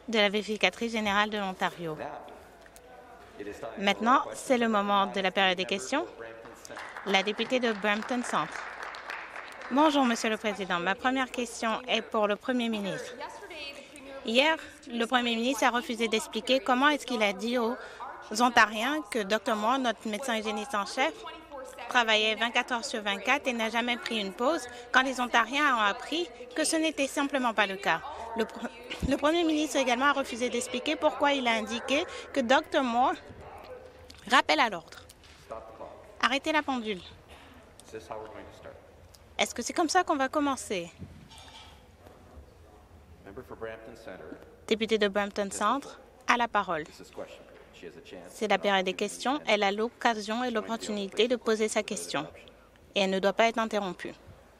de la vérificatrice générale de l'Ontario. Maintenant, c'est le moment de la période des questions. La députée de Brampton Centre. Bonjour, Monsieur le Président. Ma première question est pour le Premier ministre. Hier, le Premier ministre a refusé d'expliquer comment est-ce qu'il a dit aux Ontariens que Dr. Moore, notre médecin hygiéniste en chef, travaillait 24 heures sur 24 et n'a jamais pris une pause quand les Ontariens ont appris que ce n'était simplement pas le cas. Le Premier ministre également a refusé d'expliquer pourquoi il a indiqué que Dr. Moore rappelle à l'ordre. Arrêtez la pendule. Est-ce que c'est comme ça qu'on va commencer? Député de Brampton Centre, à la parole. C'est la période des questions. Elle a l'occasion et l'opportunité de poser sa question. Et elle ne doit pas être interrompue.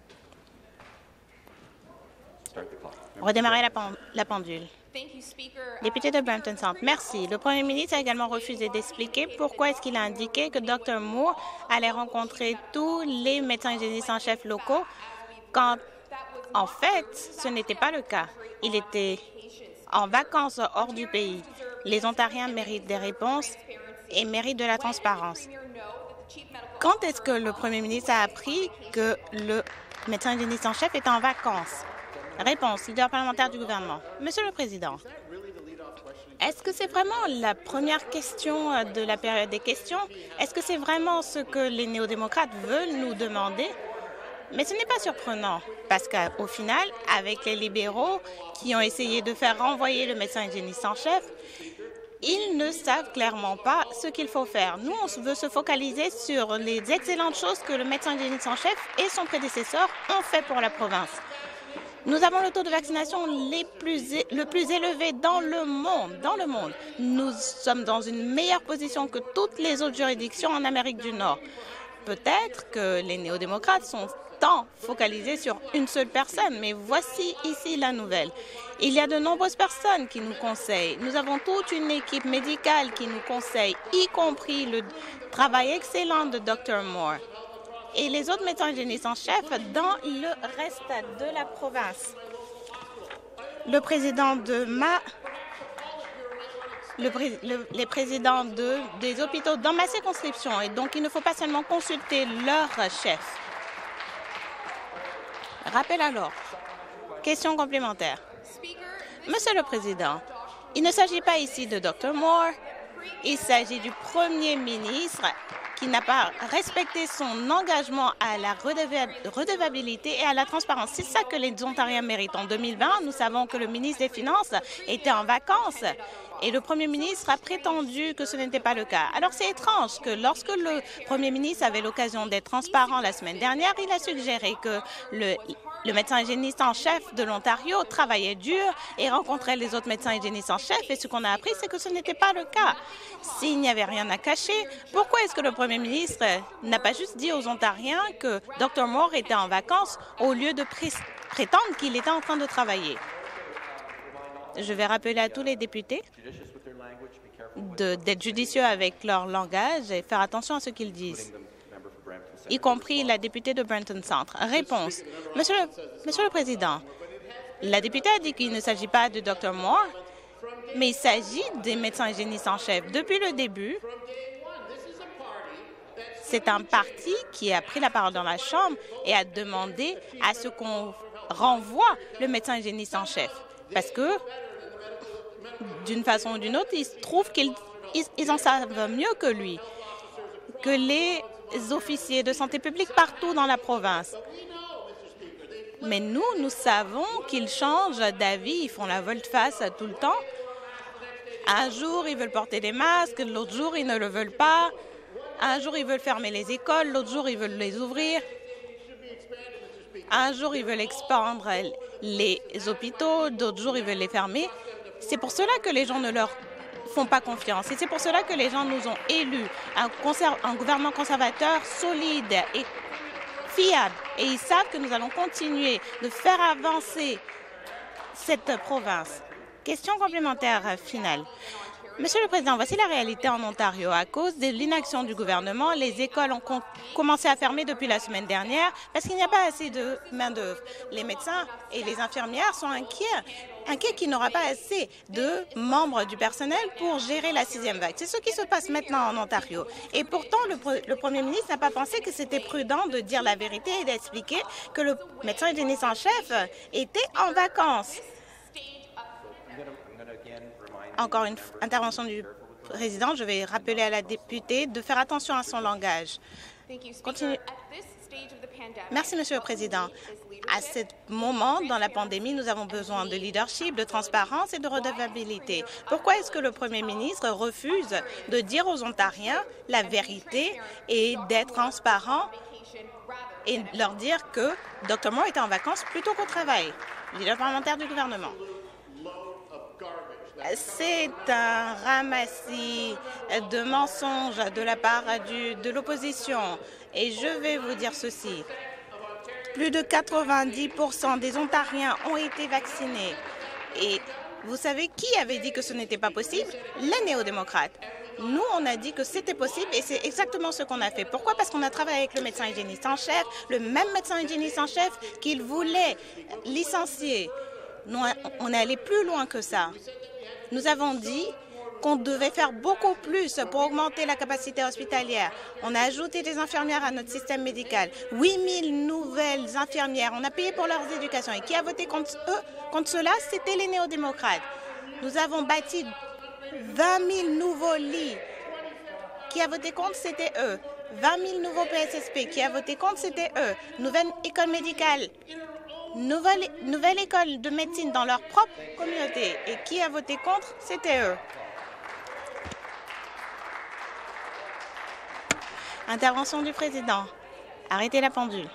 Redémarrer la pendule. Député de Brampton Centre, merci. Le Premier ministre a également refusé d'expliquer pourquoi est-ce qu'il a indiqué que Dr. Moore allait rencontrer tous les médecins hygiénistes en chef locaux quand, en fait, ce n'était pas le cas. Il était en vacances hors du pays. Les Ontariens méritent des réponses et méritent de la transparence. Quand est-ce que le Premier ministre a appris que le médecin hygiéniste en chef est en vacances? Réponse, leader parlementaire du gouvernement. Monsieur le Président, est-ce que c'est vraiment la première question de la période des questions? Est-ce que c'est vraiment ce que les néo-démocrates veulent nous demander? Mais ce n'est pas surprenant, parce qu'au final, avec les libéraux qui ont essayé de faire renvoyer le médecin hygiéniste en chef, ils ne savent clairement pas ce qu'il faut faire. Nous, on veut se focaliser sur les excellentes choses que le médecin hygiéniste en chef et son prédécesseur ont fait pour la province. Nous avons le taux de vaccination le plus élevé dans le monde. Nous sommes dans une meilleure position que toutes les autres juridictions en Amérique du Nord. Peut-être que les néo-démocrates sont tant focalisés sur une seule personne, mais voici ici la nouvelle. Il y a de nombreuses personnes qui nous conseillent. Nous avons toute une équipe médicale qui nous conseille, y compris le travail excellent de Dr. Moore et les autres médecins hygiénistes en chef dans le reste de la province. Le président de les présidents des hôpitaux dans ma circonscription, et donc il ne faut pas seulement consulter leur chef. Rappel à l'ordre. Question complémentaire. Monsieur le Président, il ne s'agit pas ici de Dr. Moore, il s'agit du Premier ministre qui n'a pas respecté son engagement à la redevabilité et à la transparence. C'est ça que les Ontariens méritent. En 2020, nous savons que le ministre des Finances était en vacances et le Premier ministre a prétendu que ce n'était pas le cas. Alors c'est étrange que lorsque le Premier ministre avait l'occasion d'être transparent la semaine dernière, il a suggéré que le médecin hygiéniste en chef de l'Ontario travaillait dur et rencontrait les autres médecins hygiénistes en chef. Et ce qu'on a appris, c'est que ce n'était pas le cas. S'il n'y avait rien à cacher, pourquoi est-ce que le Premier ministre n'a pas juste dit aux Ontariens que Dr. Moore était en vacances au lieu de prétendre qu'il était en train de travailler? Je vais rappeler à tous les députés d'être judicieux avec leur langage et faire attention à ce qu'ils disent, y compris la députée de Brampton Centre. Réponse. Monsieur le Président, la députée a dit qu'il ne s'agit pas de Dr. Moore, mais il s'agit des médecins hygiénistes en chef. Depuis le début, c'est un parti qui a pris la parole dans la Chambre et a demandé à ce qu'on renvoie le médecin hygiéniste en chef. Parce que, d'une façon ou d'une autre, ils trouvent qu'ils en savent mieux que lui, que les officiers de santé publique partout dans la province. Mais nous savons qu'ils changent d'avis, ils font la volte-face tout le temps. Un jour, ils veulent porter des masques, l'autre jour, ils ne le veulent pas. Un jour, ils veulent fermer les écoles, l'autre jour, ils veulent les ouvrir. Un jour, ils veulent expandre les hôpitaux, d'autres jours, ils veulent les fermer. C'est pour cela que les gens ne leur font pas confiance. Et c'est pour cela que les gens nous ont élus un gouvernement conservateur solide et fiable. Et ils savent que nous allons continuer de faire avancer cette province. Question complémentaire finale. Monsieur le Président, voici la réalité en Ontario. À cause de l'inaction du gouvernement, les écoles ont commencé à fermer depuis la semaine dernière parce qu'il n'y a pas assez de main-d'œuvre. Les médecins et les infirmières sont inquiets qu'il n'y aura pas assez de membres du personnel pour gérer la 6e vague. C'est ce qui se passe maintenant en Ontario. Et pourtant, le Premier ministre n'a pas pensé que c'était prudent de dire la vérité et d'expliquer que le médecin hygiéniste en chef était en vacances. Encore une intervention du président. Je vais rappeler à la députée de faire attention à son langage. Continue. Merci, Monsieur le Président. À ce moment, dans la pandémie, nous avons besoin de leadership, de transparence et de redevabilité. Pourquoi est-ce que le Premier ministre refuse de dire aux Ontariens la vérité et d'être transparent et leur dire que Dr. Moore était en vacances plutôt qu'au travail? Leader parlementaire du gouvernement. C'est un ramassis de mensonges de la part de l'opposition. Et je vais vous dire ceci. Plus de 90% des Ontariens ont été vaccinés. Et vous savez qui avait dit que ce n'était pas possible? Les néo-démocrates. Nous, on a dit que c'était possible et c'est exactement ce qu'on a fait. Pourquoi? Parce qu'on a travaillé avec le médecin hygiéniste en chef, le même médecin hygiéniste en chef qu'il voulait licencier. Nous, on est allé plus loin que ça. Nous avons dit qu'on devait faire beaucoup plus pour augmenter la capacité hospitalière. On a ajouté des infirmières à notre système médical. 8 000 nouvelles infirmières. On a payé pour leurs éducations. Et qui a voté contre cela? C'était les néo-démocrates. Nous avons bâti 20 000 nouveaux lits. Qui a voté contre? C'était eux. 20 000 nouveaux PSSP. Qui a voté contre? C'était eux. Nouvelle école médicale. Nouvelle école de médecine dans leur propre communauté. Et qui a voté contre? C'était eux. Intervention du président. Arrêtez la pendule.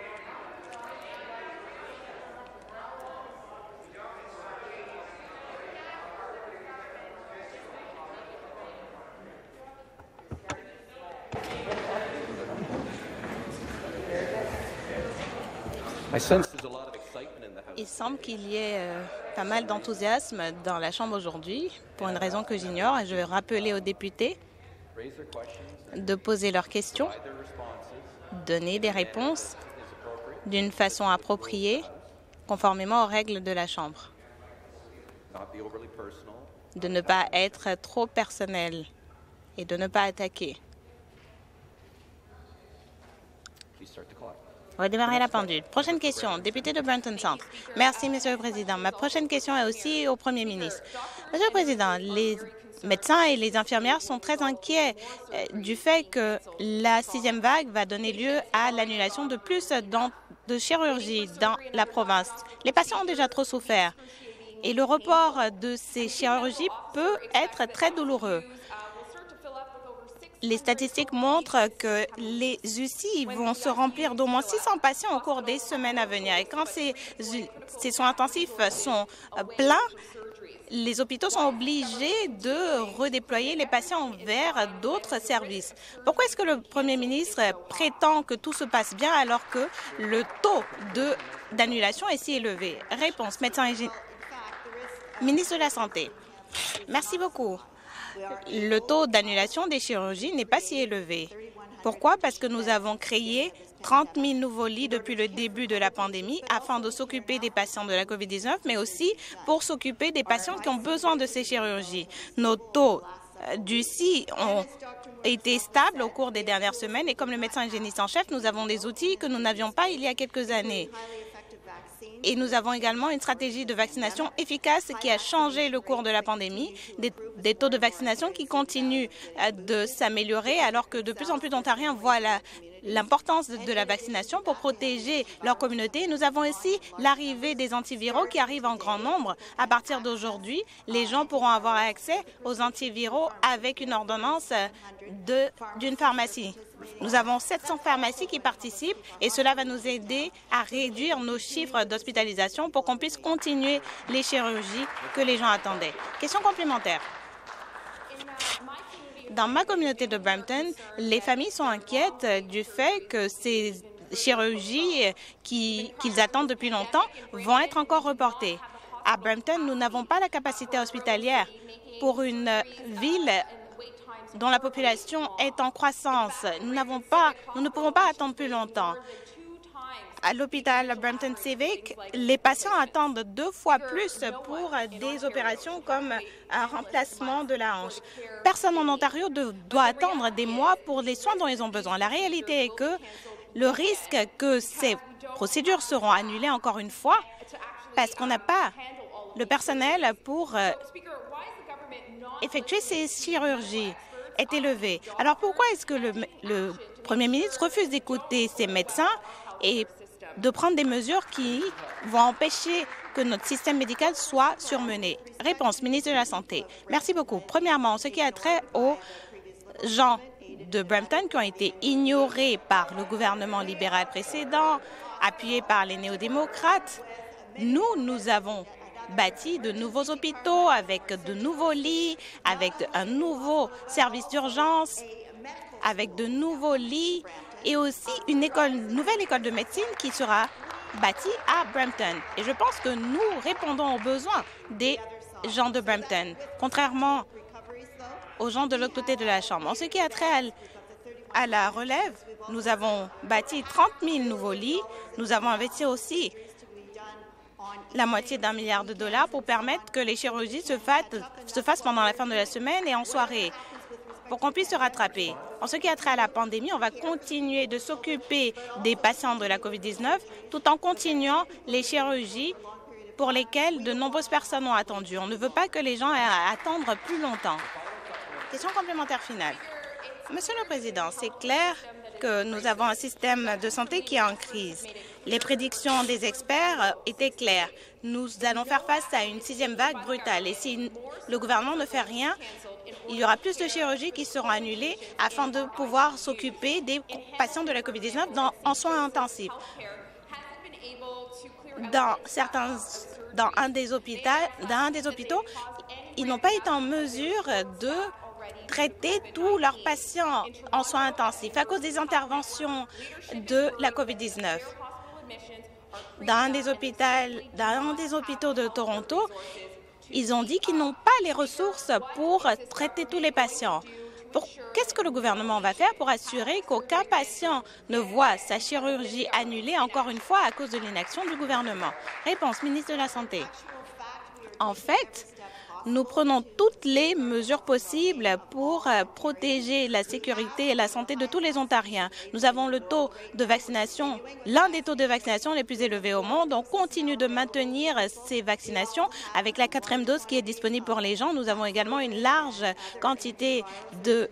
Il semble qu'il y ait pas mal d'enthousiasme dans la Chambre aujourd'hui, pour une raison que j'ignore, et je vais rappeler aux députés de poser leurs questions, donner des réponses d'une façon appropriée, conformément aux règles de la Chambre, de ne pas être trop personnel et de ne pas attaquer. Redémarrer la pendule. Prochaine question, député de Brampton Centre. Merci, Monsieur le Président. Ma prochaine question est aussi au Premier ministre. Monsieur le Président, les médecins et les infirmières sont très inquiets du fait que la 6e vague va donner lieu à l'annulation de plus de chirurgies dans la province. Les patients ont déjà trop souffert et le report de ces chirurgies peut être très douloureux. Les statistiques montrent que les UCI vont se remplir d'au moins 600 patients au cours des semaines à venir. Et quand ces soins intensifs sont pleins, les hôpitaux sont obligés de redéployer les patients vers d'autres services. Pourquoi est-ce que le Premier ministre prétend que tout se passe bien alors que le taux d'annulation est si élevé? Réponse, ministre de la Santé. Merci beaucoup. Le taux d'annulation des chirurgies n'est pas si élevé. Pourquoi? Parce que nous avons créé 30 000 nouveaux lits depuis le début de la pandémie afin de s'occuper des patients de la COVID-19, mais aussi pour s'occuper des patients qui ont besoin de ces chirurgies. Nos taux d'UCI ont été stables au cours des dernières semaines et comme le médecin hygiéniste en chef, nous avons des outils que nous n'avions pas il y a quelques années. Et nous avons également une stratégie de vaccination efficace qui a changé le cours de la pandémie, des taux de vaccination qui continuent de s'améliorer alors que de plus en plus d'Ontariens voient l'importance de la vaccination pour protéger leur communauté. Nous avons aussi l'arrivée des antiviraux qui arrivent en grand nombre. À partir d'aujourd'hui, les gens pourront avoir accès aux antiviraux avec une ordonnance d'une pharmacie. Nous avons 700 pharmacies qui participent et cela va nous aider à réduire nos chiffres d'hospitalisation pour qu'on puisse continuer les chirurgies que les gens attendaient. Question complémentaire. Dans ma communauté de Brampton, les familles sont inquiètes du fait que ces chirurgies qu'ils attendent depuis longtemps vont être encore reportées. À Brampton, nous n'avons pas la capacité hospitalière pour une ville dont la population est en croissance. Nous ne pouvons pas attendre plus longtemps. À l'hôpital Brampton Civic, les patients attendent 2 fois plus pour des opérations comme un remplacement de la hanche. Personne en Ontario doit attendre des mois pour les soins dont ils ont besoin. La réalité est que le risque que ces procédures seront annulées encore une fois parce qu'on n'a pas le personnel pour effectuer ces chirurgies est élevé. Alors pourquoi est-ce que le Premier ministre refuse d'écouter ces médecins et de prendre des mesures qui vont empêcher que notre système médical soit surmené? Réponse, ministre de la Santé. Merci beaucoup. Premièrement, en ce qui a trait aux gens de Brampton qui ont été ignorés par le gouvernement libéral précédent, appuyé par les néo-démocrates, nous avons bâti de nouveaux hôpitaux avec de nouveaux lits, avec un nouveau service d'urgence, avec de nouveaux lits et aussi une nouvelle école de médecine qui sera bâtie à Brampton. Et je pense que nous répondons aux besoins des gens de Brampton, contrairement aux gens de l'autre côté de la Chambre. En ce qui a trait à la relève, nous avons bâti 30 000 nouveaux lits. Nous avons investi aussi la moitié d'1 milliard de dollars pour permettre que les chirurgies se fassent pendant la fin de la semaine et en soirée, pour qu'on puisse se rattraper. En ce qui a trait à la pandémie, on va continuer de s'occuper des patients de la COVID-19 tout en continuant les chirurgies pour lesquelles de nombreuses personnes ont attendu. On ne veut pas que les gens aient à attendre plus longtemps. Question complémentaire finale. Monsieur le Président, c'est clair que nous avons un système de santé qui est en crise. Les prédictions des experts étaient claires. Nous allons faire face à une 6e vague brutale. Et si le gouvernement ne fait rien, il y aura plus de chirurgies qui seront annulées afin de pouvoir s'occuper des patients de la COVID-19 en soins intensifs. Dans un des hôpitaux, ils n'ont pas été en mesure de traiter tous leurs patients en soins intensifs à cause des interventions de la COVID-19. Dans un des hôpitaux de Toronto, ils ont dit qu'ils n'ont pas les ressources pour traiter tous les patients. Qu'est-ce que le gouvernement va faire pour assurer qu'aucun patient ne voit sa chirurgie annulée encore une fois à cause de l'inaction du gouvernement? Réponse, ministre de la Santé. En fait, nous prenons toutes les mesures possibles pour protéger la sécurité et la santé de tous les Ontariens. Nous avons le taux de vaccination, l'un des taux de vaccination les plus élevés au monde. On continue de maintenir ces vaccinations avec la 4e dose qui est disponible pour les gens. Nous avons également une large quantité de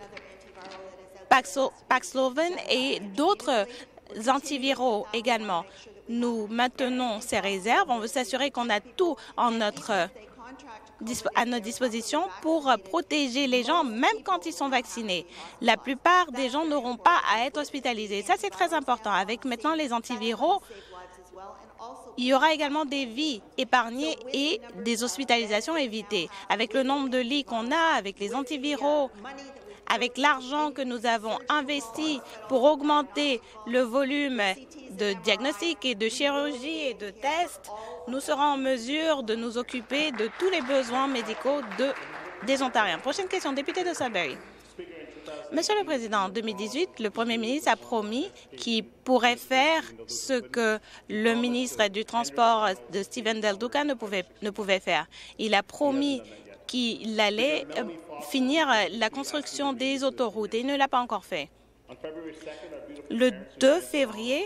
Paxlovid et d'autres antiviraux également. Nous maintenons ces réserves. On veut s'assurer qu'on a tout à notre disposition pour protéger les gens, même quand ils sont vaccinés. La plupart des gens n'auront pas à être hospitalisés. Ça, c'est très important. Avec maintenant les antiviraux, il y aura également des vies épargnées et des hospitalisations évitées. Avec le nombre de lits qu'on a, avec les antiviraux, avec l'argent que nous avons investi pour augmenter le volume de diagnostics et de chirurgie et de tests, nous serons en mesure de nous occuper de tous les besoins médicaux des Ontariens. Prochaine question, député de Sudbury. Monsieur le Président, en 2018, le Premier ministre a promis qu'il pourrait faire ce que le ministre du Transport de Stephen Del Duca ne pouvait faire. Il a promis qu'il allait finir la construction des autoroutes et il ne l'a pas encore fait. Le 2 février,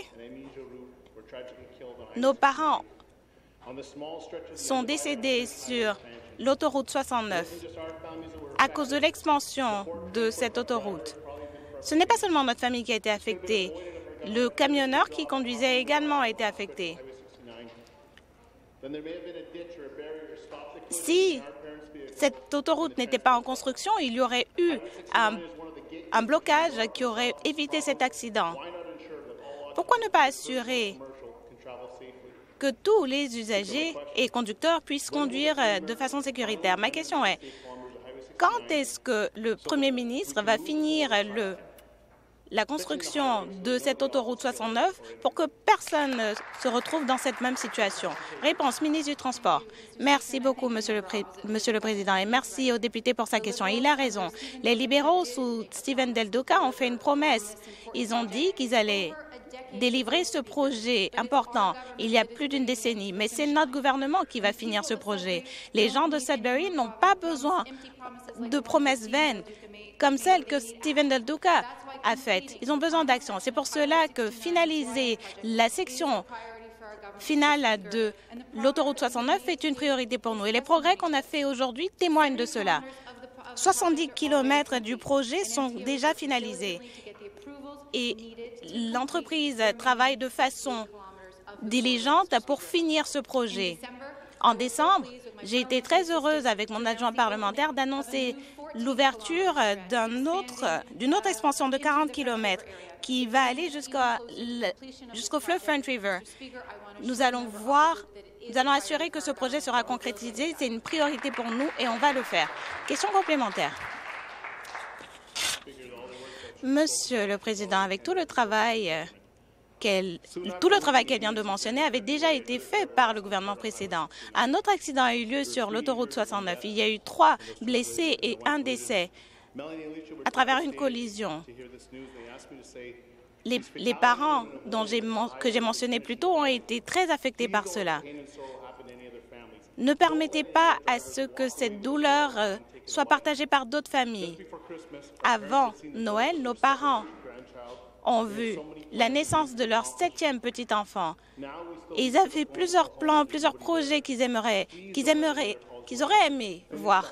nos parents sont décédés sur l'autoroute 69 à cause de l'expansion de cette autoroute. Ce n'est pas seulement notre famille qui a été affectée. Le camionneur qui conduisait également a été affecté. Si cette autoroute n'était pas en construction, il y aurait eu un blocage qui aurait évité cet accident. Pourquoi ne pas assurer que tous les usagers et conducteurs puissent conduire de façon sécuritaire? Ma question est, quand est-ce que le Premier ministre va finir la construction de cette autoroute 69 pour que personne ne se retrouve dans cette même situation. Réponse, ministre du Transport. Merci beaucoup, Monsieur le Président, et merci au député pour sa question. Il a raison. Les libéraux sous Steven Del Duca ont fait une promesse. Ils ont dit qu'ils allaient délivrer ce projet important il y a plus d'une décennie, mais c'est notre gouvernement qui va finir ce projet. Les gens de Sudbury n'ont pas besoin de promesses vaines comme celles que Steven Del Duca a faites. Ils ont besoin d'action. C'est pour cela que finaliser la section finale de l'autoroute 69 est une priorité pour nous. Et les progrès qu'on a faits aujourd'hui témoignent de cela. 70 km du projet sont déjà finalisés. Et l'entreprise travaille de façon diligente pour finir ce projet. En décembre, j'ai été très heureuse avec mon adjoint parlementaire d'annoncer l'ouverture d'une autre expansion de 40 km qui va aller jusqu'au fleuve Front River. Nous allons assurer que ce projet sera concrétisé. C'est une priorité pour nous et on va le faire. Question complémentaire. Monsieur le Président, avec tout le travail qu'elle vient de mentionner avait déjà été fait par le gouvernement précédent. Un autre accident a eu lieu sur l'autoroute 69. Il y a eu 3 blessés et 1 décès à travers une collision. Les parents que j'ai mentionnés plus tôt ont été très affectés par cela. Ne permettez pas à ce que cette douleur soit partagée par d'autres familles. Avant Noël, nos parents ont vu la naissance de leur 7e petit enfant. Et ils avaient plusieurs plans, plusieurs projets qu'ils auraient aimé voir.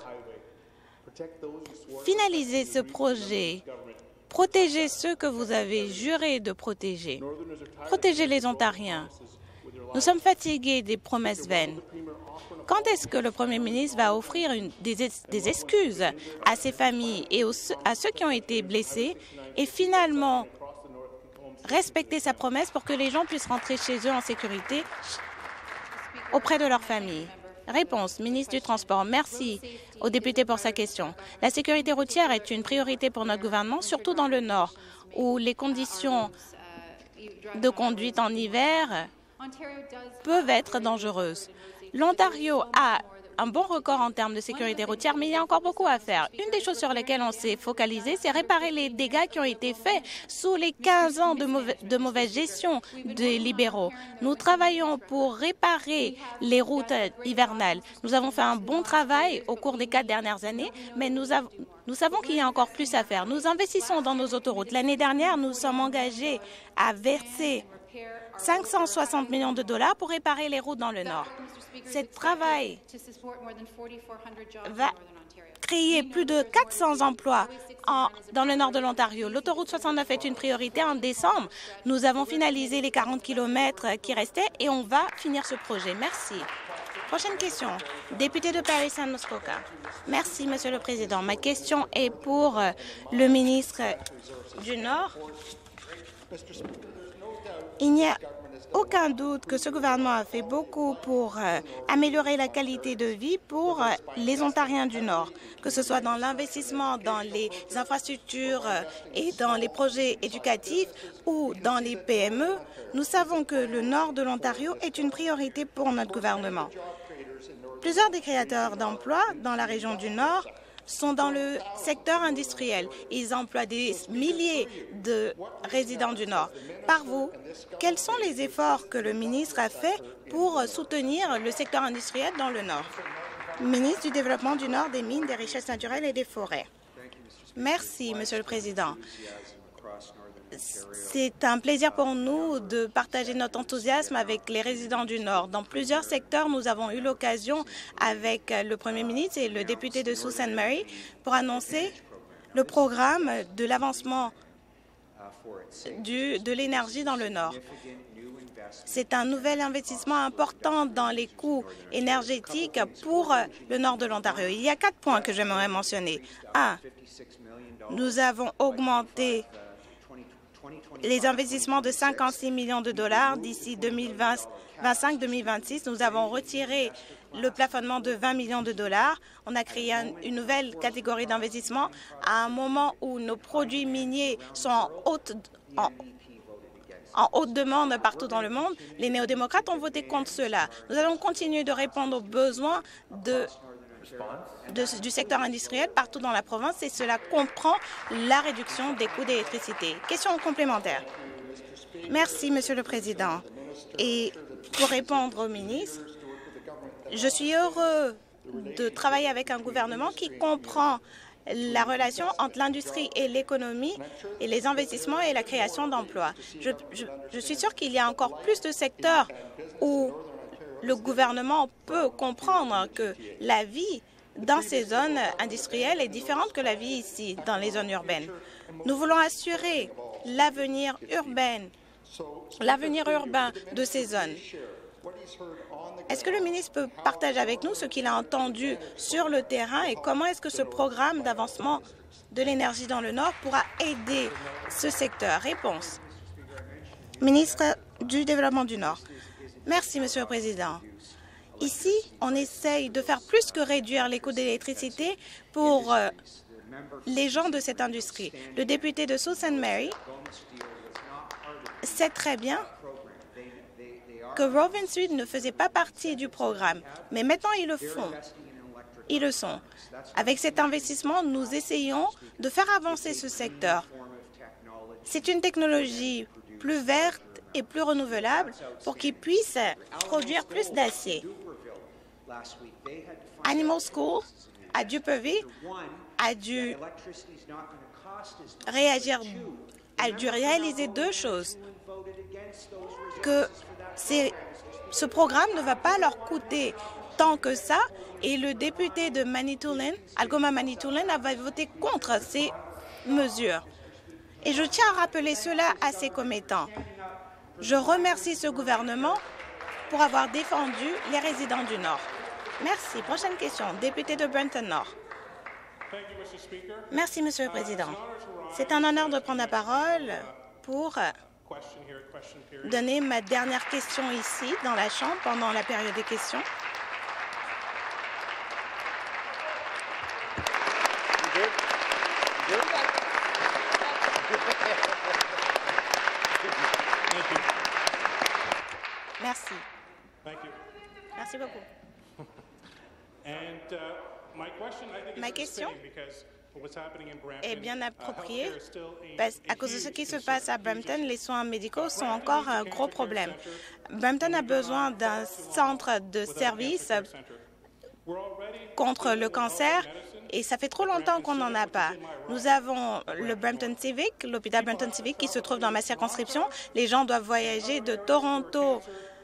Finalisez ce projet. Protégez ceux que vous avez juré de protéger. Protégez les Ontariens. Nous sommes fatigués des promesses vaines. Quand est-ce que le Premier ministre va offrir des excuses à ces familles et à ceux qui ont été blessés et finalement respecter sa promesse pour que les gens puissent rentrer chez eux en sécurité auprès de leur famille? Réponse, ministre du Transport. Merci au député pour sa question. La sécurité routière est une priorité pour notre gouvernement, surtout dans le Nord, où les conditions de conduite en hiver peuvent être dangereuses. L'Ontario a un bon record en termes de sécurité routière, mais il y a encore beaucoup à faire. Une des choses sur lesquelles on s'est focalisé, c'est réparer les dégâts qui ont été faits sous les 15 ans de mauvaise gestion des libéraux. Nous travaillons pour réparer les routes hivernales. Nous avons fait un bon travail au cours des 4 dernières années, mais nous savons qu'il y a encore plus à faire. Nous investissons dans nos autoroutes. L'année dernière, nous sommes engagés à verser 560 millions de dollars pour réparer les routes dans le Nord. Ce travail va créer plus de 400 emplois dans le nord de l'Ontario. L'autoroute 69 est une priorité. En décembre, nous avons finalisé les 40 km qui restaient et on va finir ce projet. Merci. Prochaine question. Député de Parry-Saint-Muskoka. Merci, Monsieur le Président. Ma question est pour le ministre du Nord. Il n'y a aucun doute que ce gouvernement a fait beaucoup pour améliorer la qualité de vie pour les Ontariens du Nord, que ce soit dans l'investissement dans les infrastructures et dans les projets éducatifs ou dans les PME. Nous savons que le Nord de l'Ontario est une priorité pour notre gouvernement. Plusieurs des créateurs d'emplois dans la région du Nord sont dans le secteur industriel. Ils emploient des milliers de résidents du Nord. Par vous, quels sont les efforts que le ministre a fait pour soutenir le secteur industriel dans le Nord? Ministre du Développement du Nord, des Mines, des Richesses naturelles et des Forêts. Merci, Monsieur le Président. C'est un plaisir pour nous de partager notre enthousiasme avec les résidents du Nord. Dans plusieurs secteurs, nous avons eu l'occasion, avec le Premier ministre et le député de Sault Ste. Marie, pour annoncer le programme de l'avancement de l'énergie dans le Nord. C'est un nouvel investissement important dans les coûts énergétiques pour le Nord de l'Ontario. Il y a 4 points que j'aimerais mentionner. 1. Nous avons augmenté les investissements de 56 millions de dollars d'ici 2025-2026. Nous avons retiré le plafonnement de 20 millions de dollars. On a créé une nouvelle catégorie d'investissement à un moment où nos produits miniers sont en haute demande partout dans le monde. Les néo-démocrates ont voté contre cela. Nous allons continuer de répondre aux besoins du secteur industriel partout dans la province et cela comprend la réduction des coûts d'électricité. Question complémentaire. Merci, Monsieur le Président. Et pour répondre au ministre, je suis heureux de travailler avec un gouvernement qui comprend la relation entre l'industrie et l'économie et les investissements et la création d'emplois. Je suis sûre qu'il y a encore plus de secteurs où le gouvernement peut comprendre que la vie dans ces zones industrielles est différente que la vie ici, dans les zones urbaines. Nous voulons assurer l'avenir urbain de ces zones. Est-ce que le ministre peut partager avec nous ce qu'il a entendu sur le terrain et comment est-ce que ce programme d'avancement de l'énergie dans le Nord pourra aider ce secteur? Réponse. Ministre du Développement du Nord. Merci, Monsieur le Président. Ici, on essaye de faire plus que réduire les coûts d'électricité pour les gens de cette industrie. Le député de Sault Ste. Marie sait très bien que Roving Sud ne faisait pas partie du programme, mais maintenant ils le font. Ils le sont. Avec cet investissement, nous essayons de faire avancer ce secteur. C'est une technologie plus verte et plus renouvelable pour qu'ils puissent produire plus d'acier. Animal School à Duperville a dû réaliser deux choses. Que ce programme ne va pas leur coûter tant que ça et le député de Manitoulin, Algoma Manitoulin, avait voté contre ces mesures. Et je tiens à rappeler cela à ses commettants. Je remercie ce gouvernement pour avoir défendu les résidents du Nord. Merci. Prochaine question. Député de Brampton Nord. Merci, Monsieur le Président. C'est un honneur de prendre la parole pour donner ma dernière question ici, dans la Chambre, pendant la période des questions. Merci. Merci beaucoup. Ma question est bien appropriée à cause de ce qui se passe à Brampton. Les soins médicaux sont encore un gros problème. Brampton a besoin d'un centre de service contre le cancer et ça fait trop longtemps qu'on n'en a pas. Nous avons le Brampton Civic, l'hôpital Brampton Civic qui se trouve dans ma circonscription. Les gens doivent voyager de Toronto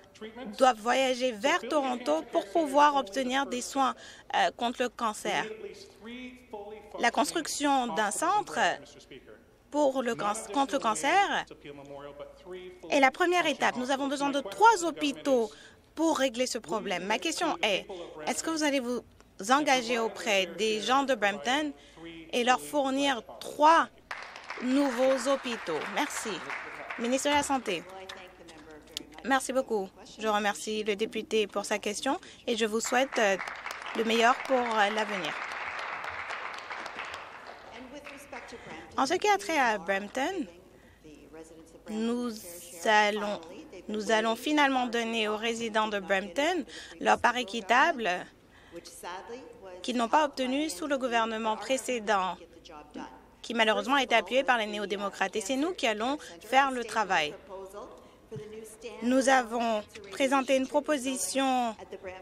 vers Toronto pour pouvoir obtenir des soins contre le cancer. La construction d'un centre contre le cancer est la première étape. Nous avons besoin de 3 hôpitaux pour régler ce problème. Ma question est, est-ce que vous allez vous engager auprès des gens de Brampton et leur fournir 3 nouveaux hôpitaux? Merci. Ministre de la Santé. Merci beaucoup. Je remercie le député pour sa question et je vous souhaite le meilleur pour l'avenir. En ce qui a trait à Brampton, nous allons finalement donner aux résidents de Brampton leur part équitable qu'ils n'ont pas obtenu sous le gouvernement précédent, qui malheureusement a été appuyé par les néo-démocrates. Et c'est nous qui allons faire le travail. Nous avons présenté une proposition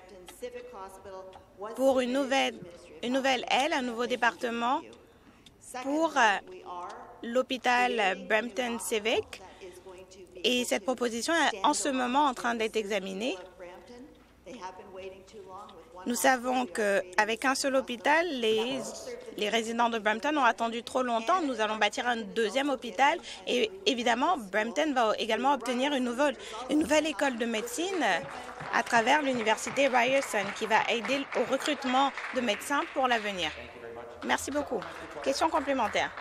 pour une nouvelle aile, un nouveau département pour l'hôpital Brampton Civic. Et cette proposition est en ce moment en train d'être examinée. Nous savons qu'avec un seul hôpital, les résidents de Brampton ont attendu trop longtemps. Nous allons bâtir un deuxième hôpital et évidemment, Brampton va également obtenir une nouvelle école de médecine à travers l'université Ryerson qui va aider au recrutement de médecins pour l'avenir. Merci beaucoup. Question complémentaire.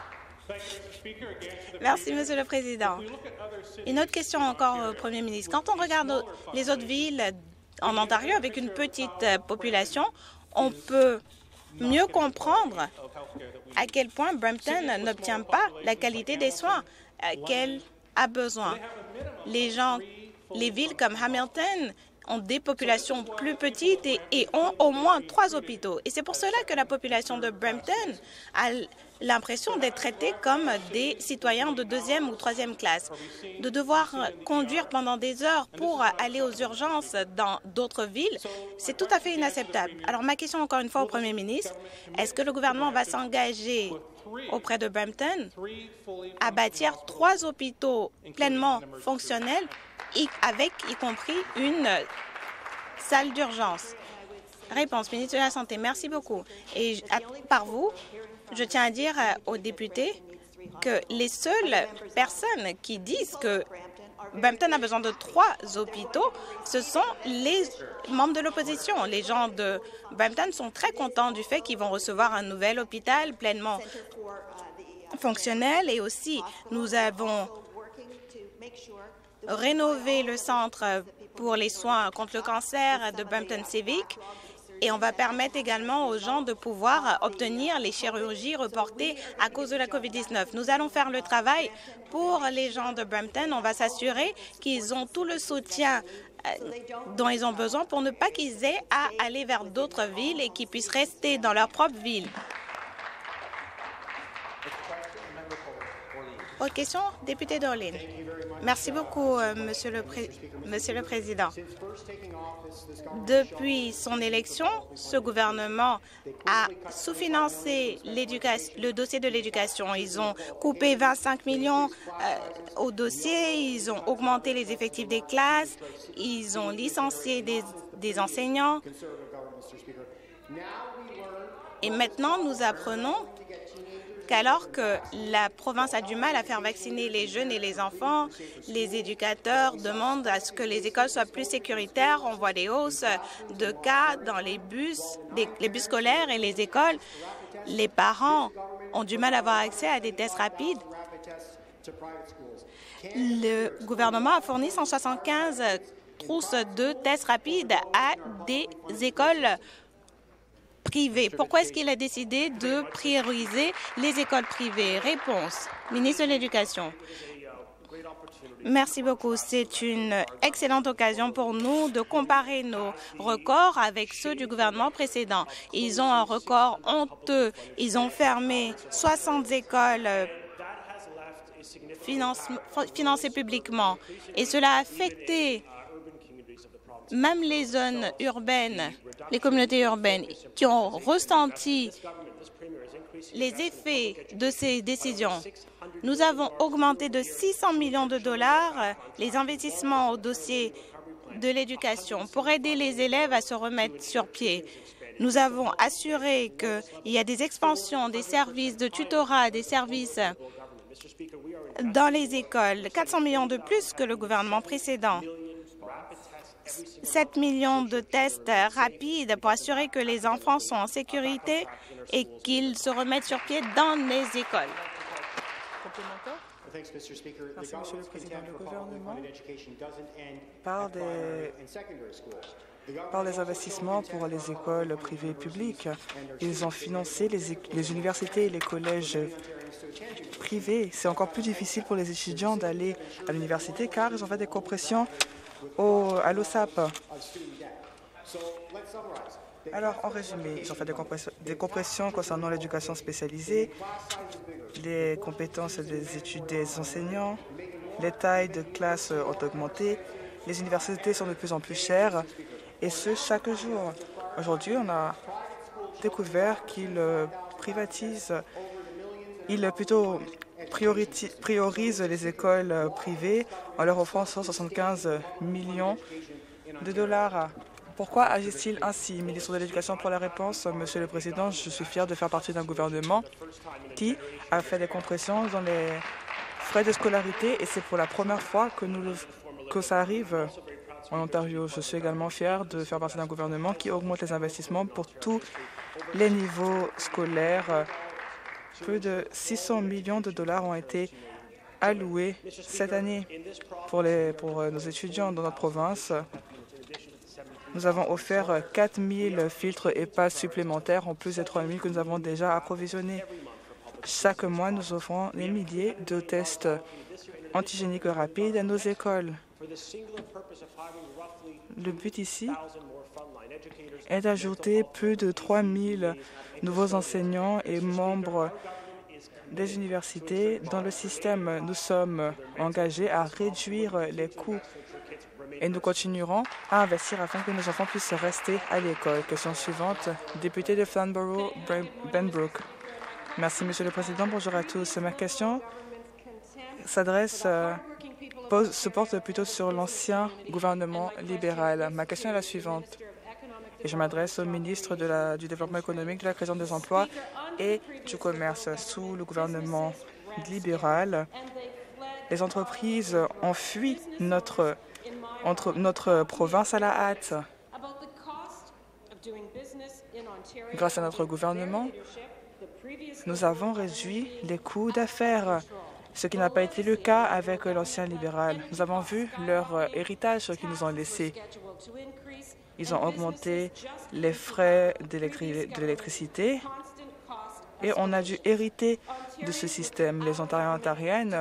Merci, Monsieur le Président. Une autre question encore au Premier ministre. Quand on regarde les autres villes en Ontario, avec une petite population, on peut mieux comprendre à quel point Brampton n'obtient pas la qualité des soins qu'elle a besoin. Les villes comme Hamilton ont des populations plus petites et ont au moins 3 hôpitaux. Et c'est pour cela que la population de Brampton a l'impression d'être traitée comme des citoyens de 2e ou 3e classe. De devoir conduire pendant des heures pour aller aux urgences dans d'autres villes, c'est tout à fait inacceptable. Alors, ma question encore une fois au Premier ministre, est-ce que le gouvernement va s'engager auprès de Brampton à bâtir 3 hôpitaux pleinement fonctionnels y compris une salle d'urgence? Réponse, ministre de la Santé. Merci beaucoup. Et par vous, je tiens à dire aux députés que les seules personnes qui disent que Brampton a besoin de 3 hôpitaux, ce sont les membres de l'opposition. Les gens de Brampton sont très contents du fait qu'ils vont recevoir un nouvel hôpital pleinement fonctionnel. Et aussi, nous avons rénover le centre pour les soins contre le cancer de Brampton Civic et on va permettre également aux gens de pouvoir obtenir les chirurgies reportées à cause de la COVID-19. Nous allons faire le travail pour les gens de Brampton. On va s'assurer qu'ils ont tout le soutien dont ils ont besoin pour ne pas qu'ils aient à aller vers d'autres villes et qu'ils puissent rester dans leur propre ville. Autre question, député d'Orléans. Merci beaucoup, Monsieur le Président. Depuis son élection, ce gouvernement a sous-financé le dossier de l'éducation. Ils ont coupé 25 millions au dossier, ils ont augmenté les effectifs des classes, ils ont licencié des enseignants. Et maintenant, nous apprenons qu'alors que la province a du mal à faire vacciner les jeunes et les enfants, les éducateurs demandent à ce que les écoles soient plus sécuritaires. On voit des hausses de cas dans les bus scolaires et les écoles. Les parents ont du mal à avoir accès à des tests rapides. Le gouvernement a fourni 175 trousses de tests rapides à des écoles privées. Pourquoi est-ce qu'il a décidé de prioriser les écoles privées? Réponse, ministre de l'Éducation. Merci beaucoup. C'est une excellente occasion pour nous de comparer nos records avec ceux du gouvernement précédent. Ils ont un record honteux. Ils ont fermé 60 écoles financées publiquement et cela a affecté même les zones urbaines, les communautés urbaines qui ont ressenti les effets de ces décisions. Nous avons augmenté de 600 millions de dollars les investissements au dossier de l'éducation pour aider les élèves à se remettre sur pied. Nous avons assuré qu'il y a des expansions des services de tutorat, des services dans les écoles, 400 millions de plus que le gouvernement précédent. 7 millions de tests rapides pour assurer que les enfants sont en sécurité et qu'ils se remettent sur pied dans les écoles. Merci, Monsieur le Président. Le gouvernement parle des investissements pour les écoles privées et publiques. Ils ont financé les universités et les collèges privés. C'est encore plus difficile pour les étudiants d'aller à l'université car ils ont fait des compressions à l'OSAP. Alors, en résumé, ils ont fait des compressions concernant l'éducation spécialisée, les compétences des études des enseignants, les tailles de classes ont augmenté, les universités sont de plus en plus chères, et ce, chaque jour. Aujourd'hui, on a découvert qu'ils priorisent les écoles privées en leur offrant 175 millions de dollars. Pourquoi agissent-ils ainsi? Ministre de l'Éducation pour la réponse. Monsieur le Président, je suis fier de faire partie d'un gouvernement qui a fait des compressions dans les frais de scolarité et c'est pour la première fois que ça arrive en Ontario. Je suis également fier de faire partie d'un gouvernement qui augmente les investissements pour tous les niveaux scolaires. Plus de 600 millions de dollars ont été alloués cette année pour nos étudiants dans notre province. Nous avons offert 4 000 filtres EPA supplémentaires en plus des 3 000 que nous avons déjà approvisionnés. Chaque mois, nous offrons des milliers de tests antigéniques rapides à nos écoles. Le but ici est d'ajouter plus de 3 000 nouveaux enseignants et membres des universités dans le système. Nous sommes engagés à réduire les coûts et nous continuerons à investir afin que nos enfants puissent rester à l'école. Question suivante, député de Flamborough, Benbrook. Merci, Monsieur le Président. Bonjour à tous. Ma question se porte plutôt sur l'ancien gouvernement libéral. Ma question est la suivante. Et je m'adresse au ministre du Développement économique, de la création des emplois et du commerce. Sous le gouvernement libéral, les entreprises ont fui notre province à la hâte. Grâce à notre gouvernement, nous avons réduit les coûts d'affaires, ce qui n'a pas été le cas avec l'ancien libéral. Nous avons vu leur héritage qu'ils nous ont laissé. Ils ont augmenté les frais de l'électricité et on a dû hériter de ce système. Les Ontariens et Ontariennes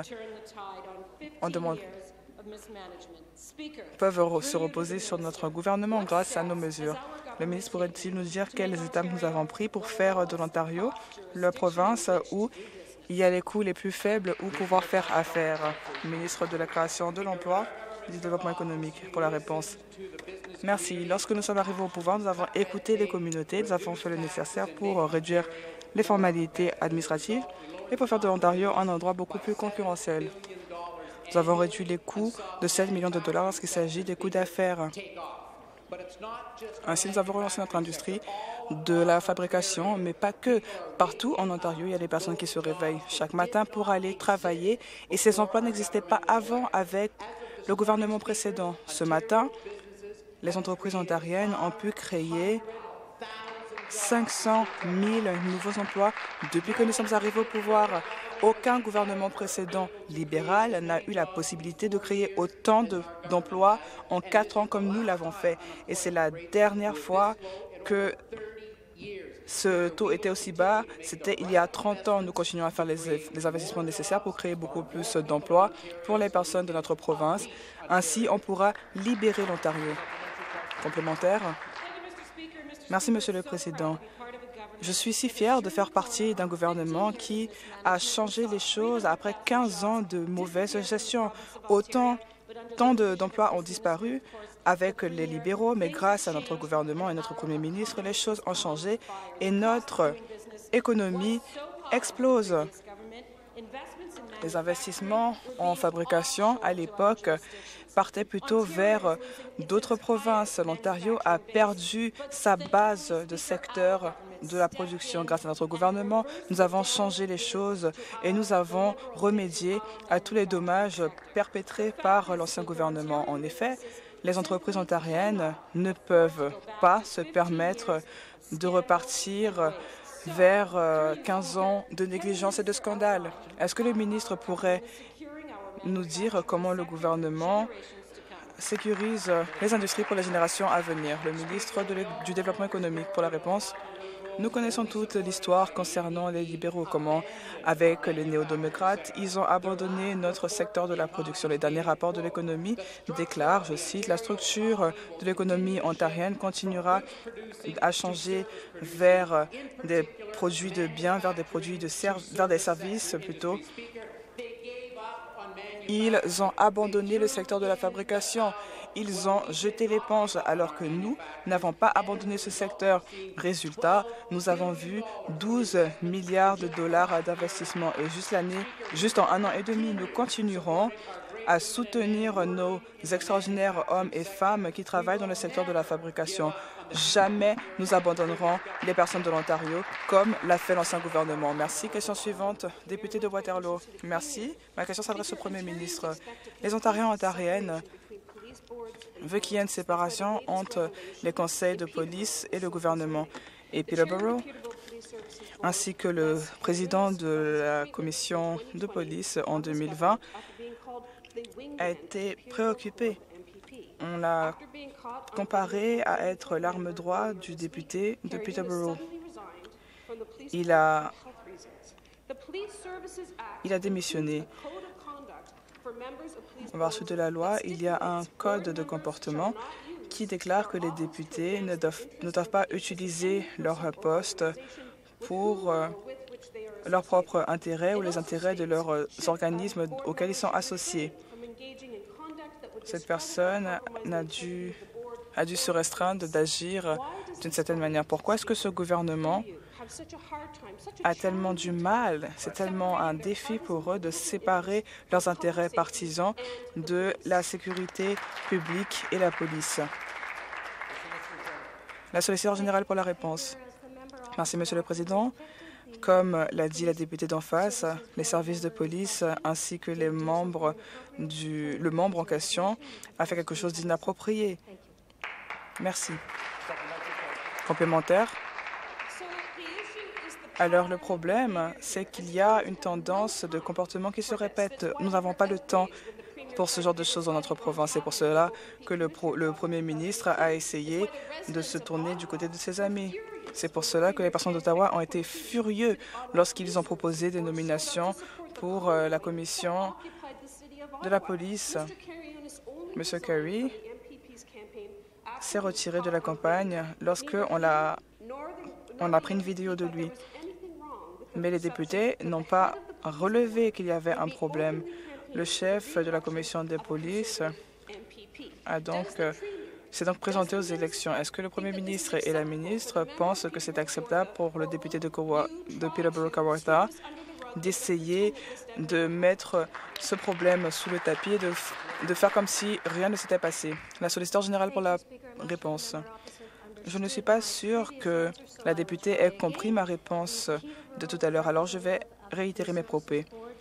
peuvent se reposer sur notre gouvernement grâce à nos mesures. Le ministre pourrait-il nous dire quelles étapes nous avons prises pour faire de l'Ontario la province où il y a les coûts les plus faibles où pouvoir faire affaire? Ministre de la Création de l'Emploi et du Développement économique pour la réponse. Merci. Lorsque nous sommes arrivés au pouvoir, nous avons écouté les communautés, nous avons fait le nécessaire pour réduire les formalités administratives et pour faire de l'Ontario un endroit beaucoup plus concurrentiel. Nous avons réduit les coûts de 7 millions de dollars lorsqu'il s'agit des coûts d'affaires. Ainsi, nous avons relancé notre industrie de la fabrication, mais pas que. Partout en Ontario, il y a des personnes qui se réveillent chaque matin pour aller travailler et ces emplois n'existaient pas avant avec le gouvernement précédent. Ce matin, les entreprises ontariennes ont pu créer 500 000 nouveaux emplois depuis que nous sommes arrivés au pouvoir. Aucun gouvernement précédent libéral n'a eu la possibilité de créer autant d'emplois en 4 ans comme nous l'avons fait. Et c'est la dernière fois que ce taux était aussi bas. C'était il y a 30 ans. Nous continuons à faire les investissements nécessaires pour créer beaucoup plus d'emplois pour les personnes de notre province. Ainsi, on pourra libérer l'Ontario. Complémentaire. Merci, Monsieur le Président. Je suis si fière de faire partie d'un gouvernement qui a changé les choses après 15 ans de mauvaise gestion. Tant d'emplois ont disparu avec les libéraux, mais grâce à notre gouvernement et notre Premier ministre, les choses ont changé et notre économie explose. Les investissements en fabrication, à l'époque, partaient plutôt vers d'autres provinces. L'Ontario a perdu sa base de secteur de la production. Grâce à notre gouvernement, nous avons changé les choses et nous avons remédié à tous les dommages perpétrés par l'ancien gouvernement. En effet, les entreprises ontariennes ne peuvent pas se permettre de repartir vers 15 ans de négligence et de scandale. Est-ce que le ministre pourrait nous dire comment le gouvernement sécurise les industries pour les générations à venir? Le ministre du Développement économique pour la réponse. Nous connaissons toute l'histoire concernant les libéraux, comment, avec les néo-démocrates, ils ont abandonné notre secteur de la production. Les derniers rapports de l'économie déclarent, je cite, « La structure de l'économie ontarienne continuera à changer vers des produits de biens, vers des services plutôt. » Ils ont abandonné le secteur de la fabrication. Ils ont jeté l'éponge alors que nous n'avons pas abandonné ce secteur. Résultat, nous avons vu 12 milliards de dollars d'investissement. Et juste en 1 an et demi, nous continuerons à soutenir nos extraordinaires hommes et femmes qui travaillent dans le secteur de la fabrication. Jamais nous abandonnerons les personnes de l'Ontario comme l'a fait l'ancien gouvernement. Merci. Question suivante, député de Waterloo. Merci. Ma question s'adresse au Premier ministre. Les Ontariens et Ontariennes veulent qu'il y ait une séparation entre les conseils de police et le gouvernement. Et Peterborough, ainsi que le président de la commission de police en 2020, a été préoccupé. On l'a comparé à être l'arme droite du député de Peterborough. Il a démissionné. En vertu de la loi, il y a un code de comportement qui déclare que les députés ne doivent pas utiliser leur poste pour leur propre intérêt ou les intérêts de leurs organismes auxquels ils sont associés. Cette personne a dû se restreindre d'agir d'une certaine manière. Pourquoi est-ce que ce gouvernement a tellement du mal, c'est tellement un défi pour eux de séparer leurs intérêts partisans de la sécurité publique et la police? La solliciteur générale pour la réponse. Merci, Monsieur le Président. Comme l'a dit la députée d'en face, les services de police ainsi que le membre en question a fait quelque chose d'inapproprié. Merci. Complémentaire. Alors, le problème, c'est qu'il y a une tendance de comportement qui se répète. Nous n'avons pas le temps pour ce genre de choses dans notre province. C'est pour cela que le Premier ministre a essayé de se tourner du côté de ses amis. C'est pour cela que les personnes d'Ottawa ont été furieux lorsqu'ils ont proposé des nominations pour la commission de la police. M. Carey s'est retiré de la campagne lorsqu'on a pris une vidéo de lui. Mais les députés n'ont pas relevé qu'il y avait un problème. Le chef de la commission des polices s'est donc présenté aux élections. Est-ce que le Premier ministre et la ministre pensent que c'est acceptable pour le député de Peterborough-Kawartha d'essayer de mettre ce problème sous le tapis et de faire comme si rien ne s'était passé? La solliciteur générale pour la réponse. Je ne suis pas sûre que la députée ait compris ma réponse de tout à l'heure, alors je vais réitérer mes propos.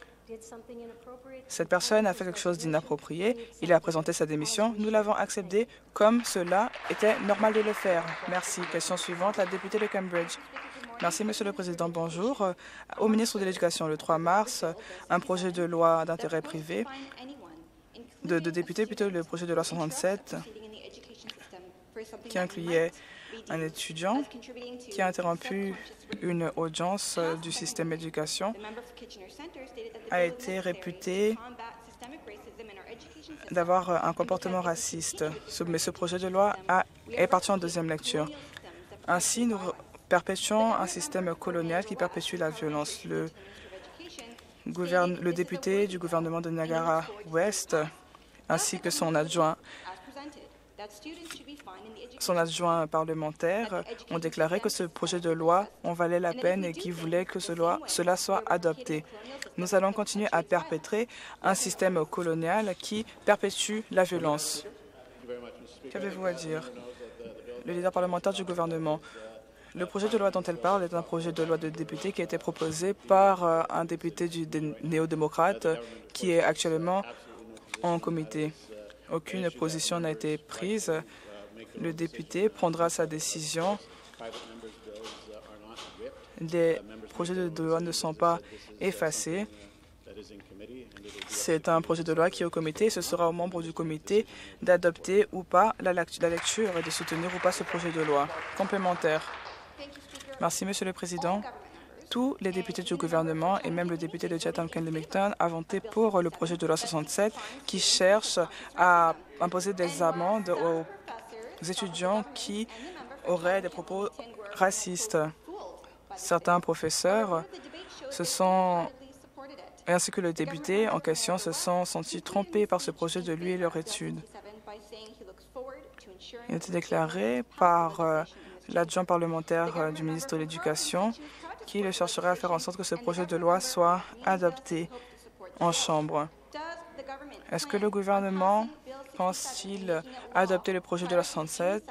Cette personne a fait quelque chose d'inapproprié. Il a présenté sa démission. Nous l'avons accepté comme cela était normal de le faire. Merci. Question suivante, la députée de Cambridge. Merci, Monsieur le Président. Bonjour. Au ministre de l'Éducation, le 3 mars, un projet de loi d'intérêt privé, de député plutôt, le projet de loi 67, qui incluait un étudiant qui a interrompu une audience du système d'éducation, a été réputé d'avoir un comportement raciste. Mais ce projet de loi est parti en deuxième lecture. Ainsi, nous perpétuons un système colonial qui perpétue la violence. Le député du gouvernement de Niagara-Ouest ainsi que son adjoint parlementaire ont déclaré que ce projet de loi en valait la peine et qu'ils voulaient que cela soit adopté. Nous allons continuer à perpétrer un système colonial qui perpétue la violence. Qu'avez-vous à dire? Le leader parlementaire du gouvernement. Le projet de loi dont elle parle est un projet de loi de député qui a été proposé par un député des néo-démocrates qui est actuellement en comité. Aucune position n'a été prise. Le député prendra sa décision. Les projets de loi ne sont pas effacés. C'est un projet de loi qui est au comité et ce sera aux membres du comité d'adopter ou pas la lecture et de soutenir ou pas ce projet de loi. Complémentaire. Merci, Monsieur le Président. Tous les députés du gouvernement et même le député de Chatham-Kent-Leamington ont voté pour le projet de loi 67 qui cherche à imposer des amendes aux étudiants qui auraient des propos racistes. Certains professeurs ainsi que le député en question se sont sentis trompés par ce projet de lui et leur étude. Il a été déclaré par l'adjoint parlementaire du ministre de l'Éducation qui chercherait à faire en sorte que ce projet de loi soit adopté en Chambre. Est-ce que le gouvernement pense-t-il adopter le projet de loi 67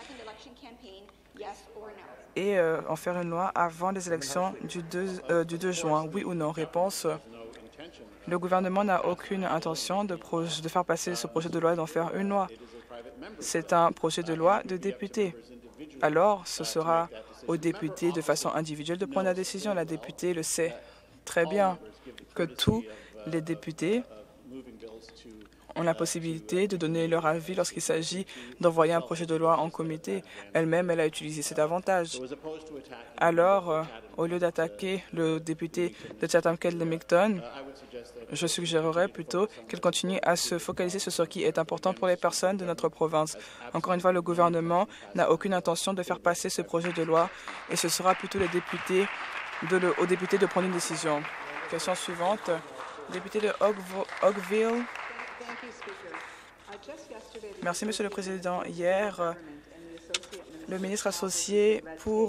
et en faire une loi avant les élections du 2 juin? Oui ou non? Réponse. Le gouvernement n'a aucune intention de faire passer ce projet de loi et d'en faire une loi. C'est un projet de loi de député. Alors, ce sera aux députés de façon individuelle de prendre la décision. La députée le sait très bien que tous les députés ont la possibilité de donner leur avis lorsqu'il s'agit d'envoyer un projet de loi en comité. Elle-même, elle a utilisé cet avantage. Alors, au lieu d'attaquer le député de Chatham-Kent-Lemington, je suggérerais plutôt qu'elle continue à se focaliser sur ce qui est important pour les personnes de notre province. Encore une fois, le gouvernement n'a aucune intention de faire passer ce projet de loi et ce sera plutôt aux députés de prendre une décision. Question suivante. Député de Oakville. Merci, Monsieur le Président. Hier, le ministre associé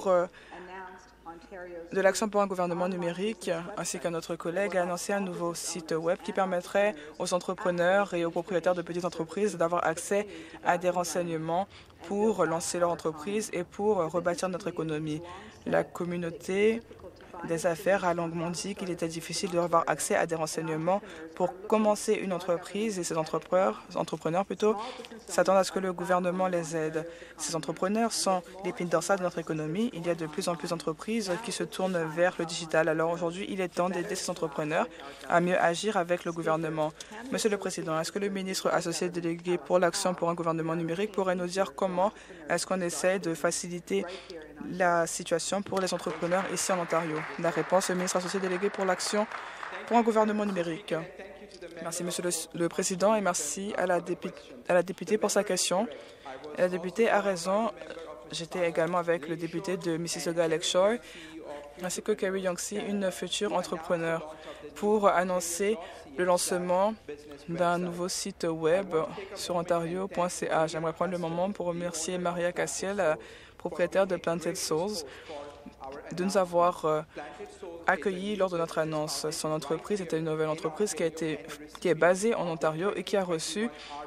de l'Action pour un gouvernement numérique, ainsi qu'un autre collègue, a annoncé un nouveau site web qui permettrait aux entrepreneurs et aux propriétaires de petites entreprises d'avoir accès à des renseignements pour lancer leur entreprise et pour rebâtir notre économie. La communauté des affaires a longuement dit qu'il était difficile d'avoir accès à des renseignements pour commencer une entreprise et ces entrepreneurs s'attendent à ce que le gouvernement les aide. Ces entrepreneurs sont l'épine dorsale de notre économie. Il y a de plus en plus d'entreprises qui se tournent vers le digital. Alors aujourd'hui, il est temps d'aider ces entrepreneurs à mieux agir avec le gouvernement. Monsieur le Président, est-ce que le ministre associé délégué pour l'Action pour un gouvernement numérique pourrait nous dire comment est-ce qu'on essaie de faciliter la situation pour les entrepreneurs ici en Ontario? La réponse, le ministre associé délégué pour l'Action pour un gouvernement numérique. Merci, Monsieur le Président, et merci à la députée pour sa question. La députée a raison. J'étais également avec le député de Mississauga-Lakeshore, ainsi que Carrie Youngsey, une future entrepreneur, pour annoncer le lancement d'un nouveau site web sur ontario.ca. J'aimerais prendre le moment pour remercier Maria Cassiel, propriétaire de Planted Souls, de nous avoir accueillis lors de notre annonce. Son entreprise était une nouvelle entreprise qui est basée en Ontario et qui a reçu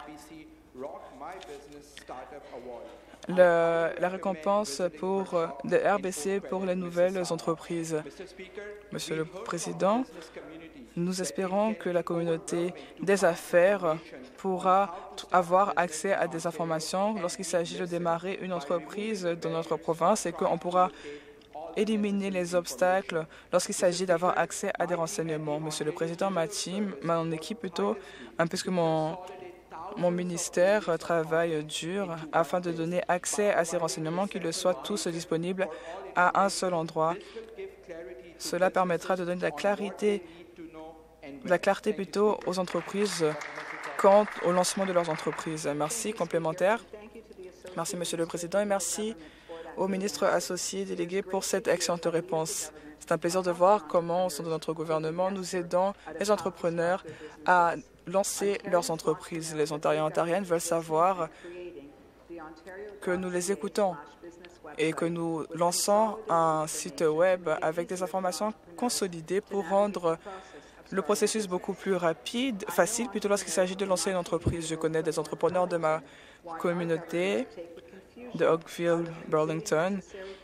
la récompense de RBC pour les nouvelles entreprises. Monsieur le Président, nous espérons que la communauté des affaires pourra avoir accès à des informations lorsqu'il s'agit de démarrer une entreprise dans notre province et qu'on pourra éliminer les obstacles lorsqu'il s'agit d'avoir accès à des renseignements. Monsieur le Président, mon équipe plutôt, puisque mon ministère travaille dur afin de donner accès à ces renseignements, qu'ils soient tous disponibles à un seul endroit. Cela permettra de donner de la clarté plutôt aux entreprises quant au lancement de leurs entreprises. Merci. Complémentaire. Merci, Monsieur le Président, et merci au ministre associé délégué pour cette excellente réponse. C'est un plaisir de voir comment, au sein de notre gouvernement, nous aidons les entrepreneurs à lancer leurs entreprises. Les Ontariens et Ontariennes veulent savoir que nous les écoutons et que nous lançons un site web avec des informations consolidées pour rendre le processus beaucoup plus facile, plutôt lorsqu'il s'agit de lancer une entreprise. Je connais des entrepreneurs de ma communauté de Oakville, Burlington,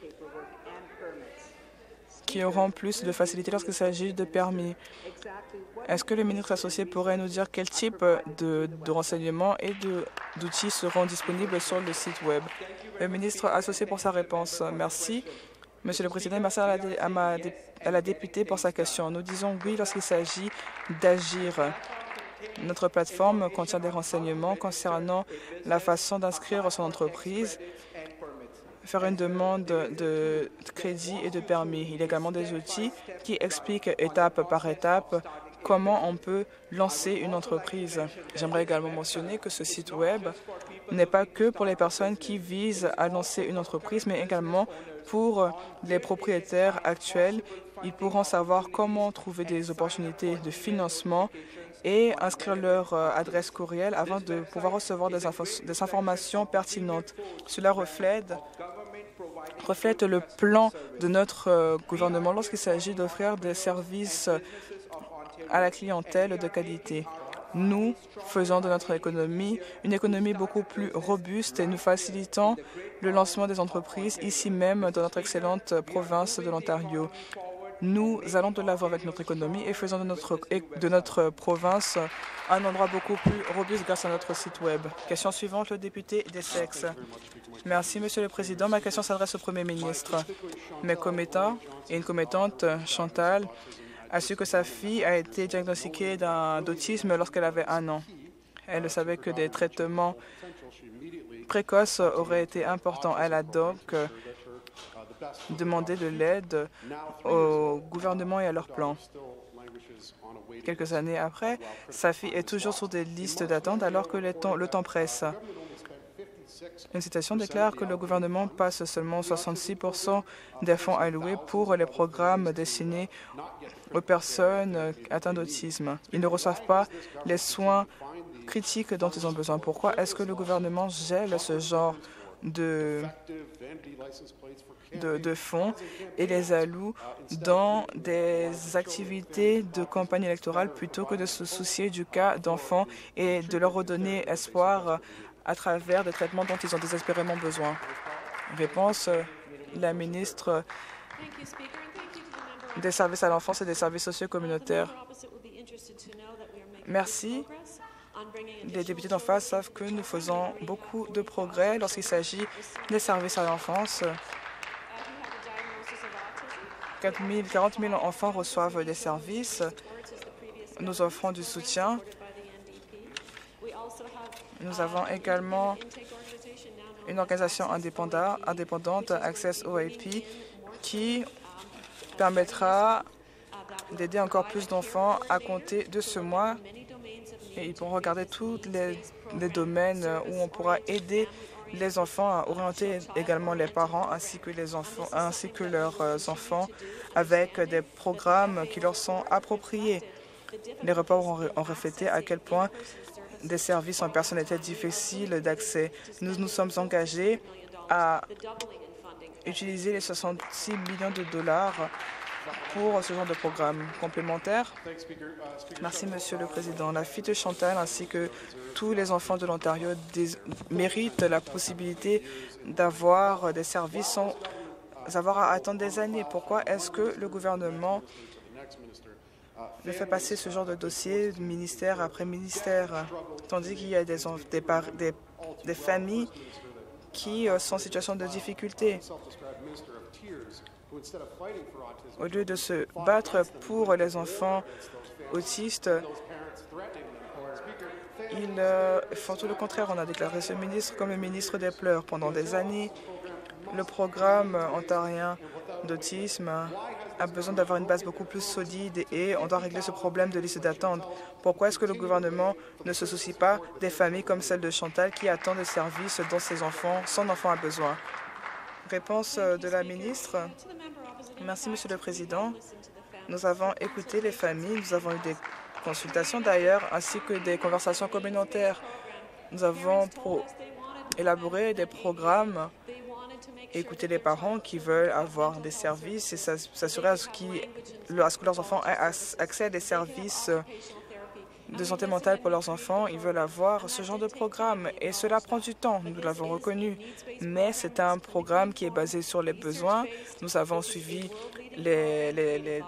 qui auront plus de facilité lorsqu'il s'agit de permis. Est-ce que le ministre associé pourrait nous dire quel type de renseignements et d'outils seront disponibles sur le site web? Le ministre associé pour sa réponse. Merci. Monsieur le Président, merci à la députée pour sa question. Nous disons oui lorsqu'il s'agit d'agir. Notre plateforme contient des renseignements concernant la façon d'inscrire son entreprise, faire une demande de crédit et de permis. Il y a également des outils qui expliquent étape par étape comment on peut lancer une entreprise. J'aimerais également mentionner que ce site web n'est pas que pour les personnes qui visent à lancer une entreprise, mais également pour les propriétaires actuels. Ils pourront savoir comment trouver des opportunités de financement et inscrire leur adresse courriel avant de pouvoir recevoir des informations pertinentes. Cela reflète le plan de notre gouvernement lorsqu'il s'agit d'offrir des services à la clientèle de qualité. Nous faisons de notre économie une économie beaucoup plus robuste et nous facilitons le lancement des entreprises ici même dans notre excellente province de l'Ontario. Nous allons de l'avant avec notre économie et faisons de notre province un endroit beaucoup plus robuste grâce à notre site web. Question suivante, le député d'Essex. Merci, Monsieur le Président. Ma question s'adresse au Premier ministre. Mes commettants et une commettante, Chantal, a su que sa fille a été diagnostiquée d'autisme lorsqu'elle avait 1 an. Elle savait que des traitements précoces auraient été importants. Elle a donc demandé de l'aide au gouvernement et à leur plan. Quelques années après, sa fille est toujours sur des listes d'attente alors que le temps presse. Une citation déclare que le gouvernement passe seulement 66% des fonds alloués pour les programmes destinés aux personnes atteintes d'autisme. Ils ne reçoivent pas les soins critiques dont ils ont besoin. Pourquoi est-ce que le gouvernement gèle ce genre de fonds et les alloue dans des activités de campagne électorale plutôt que de se soucier du cas d'enfants et de leur redonner espoir à travers des traitements dont ils ont désespérément besoin? Réponse, la ministre des services à l'enfance et des services sociaux communautaires. Merci. Les députés d'en face savent que nous faisons beaucoup de progrès lorsqu'il s'agit des services à l'enfance. 40 000 enfants reçoivent des services. Nous offrons du soutien. Nous avons également une organisation indépendante, Access OAP, qui permettra d'aider encore plus d'enfants à compter de ce mois. Et ils pourront regarder tous les domaines où on pourra aider les enfants à orienter également les parents ainsi que leurs enfants avec des programmes qui leur sont appropriés. Les reports ont reflété à quel point des services en personne étaient difficiles d'accès. Nous nous sommes engagés à utiliser les 66 millions de dollars pour ce genre de programme complémentaire. Merci, Monsieur le Président. La fille de Chantal ainsi que tous les enfants de l'Ontario méritent la possibilité d'avoir des services sans avoir à attendre des années. Pourquoi est-ce que le gouvernement fait passer ce genre de dossier ministère après ministère, tandis qu'il y a des familles qui sont en situation de difficulté? Au lieu de se battre pour les enfants autistes, ils font tout le contraire. On a déclaré ce ministre comme le ministre des pleurs. Pendant des années, le programme ontarien d'autisme a besoin d'avoir une base beaucoup plus solide et on doit régler ce problème de liste d'attente. Pourquoi est-ce que le gouvernement ne se soucie pas des familles comme celle de Chantal qui attendent des services dont son enfant a besoin? Réponse de la ministre. Merci, Monsieur le Président. Nous avons écouté les familles, nous avons eu des consultations d'ailleurs, ainsi que des conversations communautaires. Nous avons élaboré des programmes, écouter les parents qui veulent avoir des services et s'assurer à ce que leurs enfants aient accès à des services de santé mentale pour leurs enfants. Ils veulent avoir ce genre de programme et cela prend du temps, nous l'avons reconnu. Mais c'est un programme qui est basé sur les besoins. Nous avons suivi les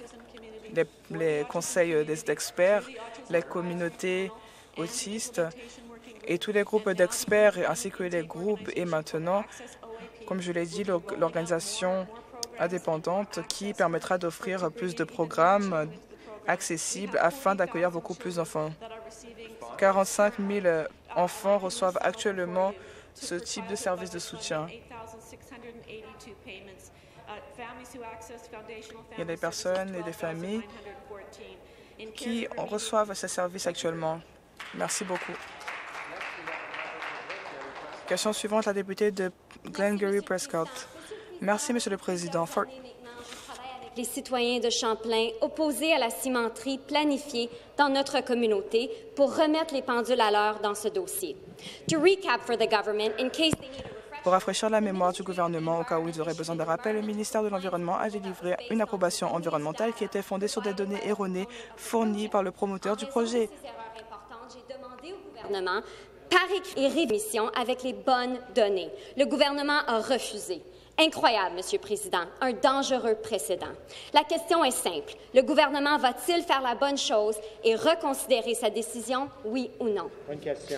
conseils des experts, les communautés autistes et tous les groupes d'experts ainsi que les groupes et maintenant, comme je l'ai dit, l'organisation indépendante qui permettra d'offrir plus de programmes accessibles afin d'accueillir beaucoup plus d'enfants. 45 000 enfants reçoivent actuellement ce type de service de soutien. Il y a des personnes et des familles qui reçoivent ces services actuellement. Merci beaucoup. Question suivante, la députée de Glengarry Prescott. Merci, Monsieur le Président. Les citoyens de Champlain opposés à la cimenterie planifiée dans notre communauté pour remettre les pendules à l'heure dans ce dossier. Pour rafraîchir la mémoire du gouvernement, au cas où ils auraient besoin de rappel, le ministère de l'Environnement a délivré une approbation environnementale qui était fondée sur des données erronées fournies par le promoteur du projet. J'ai demandé au gouvernement par écrit et rémission avec les bonnes données. Le gouvernement a refusé. Incroyable, Monsieur le Président, un dangereux précédent. La question est simple. Le gouvernement va-t-il faire la bonne chose et reconsidérer sa décision, oui ou non? Bonne question.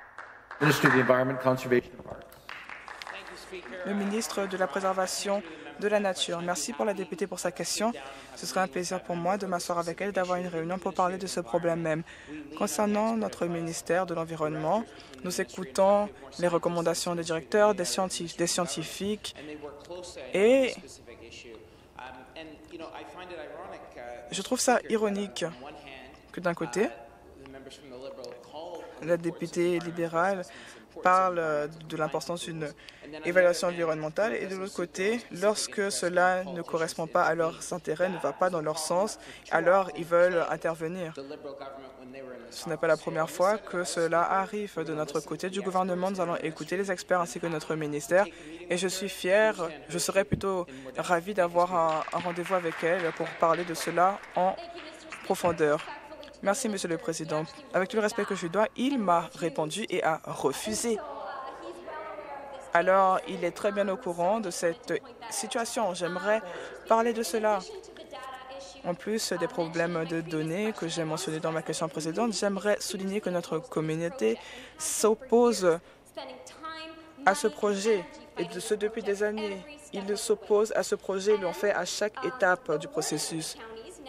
Le ministre de la Préservation de la nature. Merci pour la députée pour sa question. Ce serait un plaisir pour moi de m'asseoir avec elle et d'avoir une réunion pour parler de ce problème même. Concernant notre ministère de l'Environnement, nous écoutons les recommandations des directeurs, des scientifiques et je trouve ça ironique que d'un côté, la députée libérale parle de l'importance d'une évaluation environnementale et de l'autre côté, lorsque cela ne correspond pas à leurs intérêts, ne va pas dans leur sens, alors ils veulent intervenir. Ce n'est pas la première fois que cela arrive de notre côté du gouvernement. Nous allons écouter les experts ainsi que notre ministère et je suis fière, je serais plutôt ravie d'avoir un rendez-vous avec elle pour parler de cela en profondeur. Merci, Monsieur le Président. Avec tout le respect que je lui dois, il m'a répondu et a refusé. Alors, il est très bien au courant de cette situation. J'aimerais parler de cela. En plus des problèmes de données que j'ai mentionnés dans ma question précédente, j'aimerais souligner que notre communauté s'oppose à ce projet, et ce depuis des années. Ils s'opposent à ce projet, ils l'ont fait à chaque étape du processus.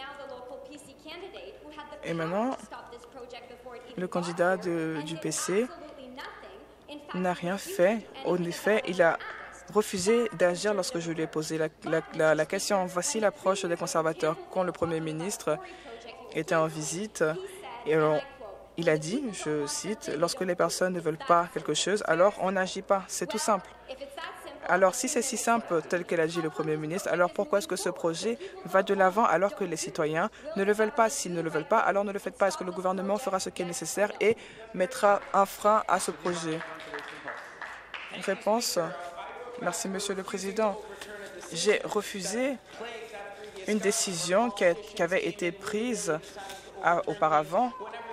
Et maintenant, le candidat du PC n'a rien fait. En effet, il a refusé d'agir lorsque je lui ai posé la question. Voici l'approche des conservateurs. Quand le Premier ministre était en visite, il a dit, je cite, « Lorsque les personnes ne veulent pas quelque chose, alors on n'agit pas. C'est tout simple. » Alors, si c'est si simple, tel qu'elle a dit le Premier ministre, alors pourquoi est-ce que ce projet va de l'avant alors que les citoyens ne le veulent pas? S'ils ne le veulent pas, alors ne le faites pas. Est-ce que le gouvernement fera ce qui est nécessaire et mettra un frein à ce projet? Réponse. Merci, Monsieur le Président. J'ai refusé une décision qui avait été prise auparavant.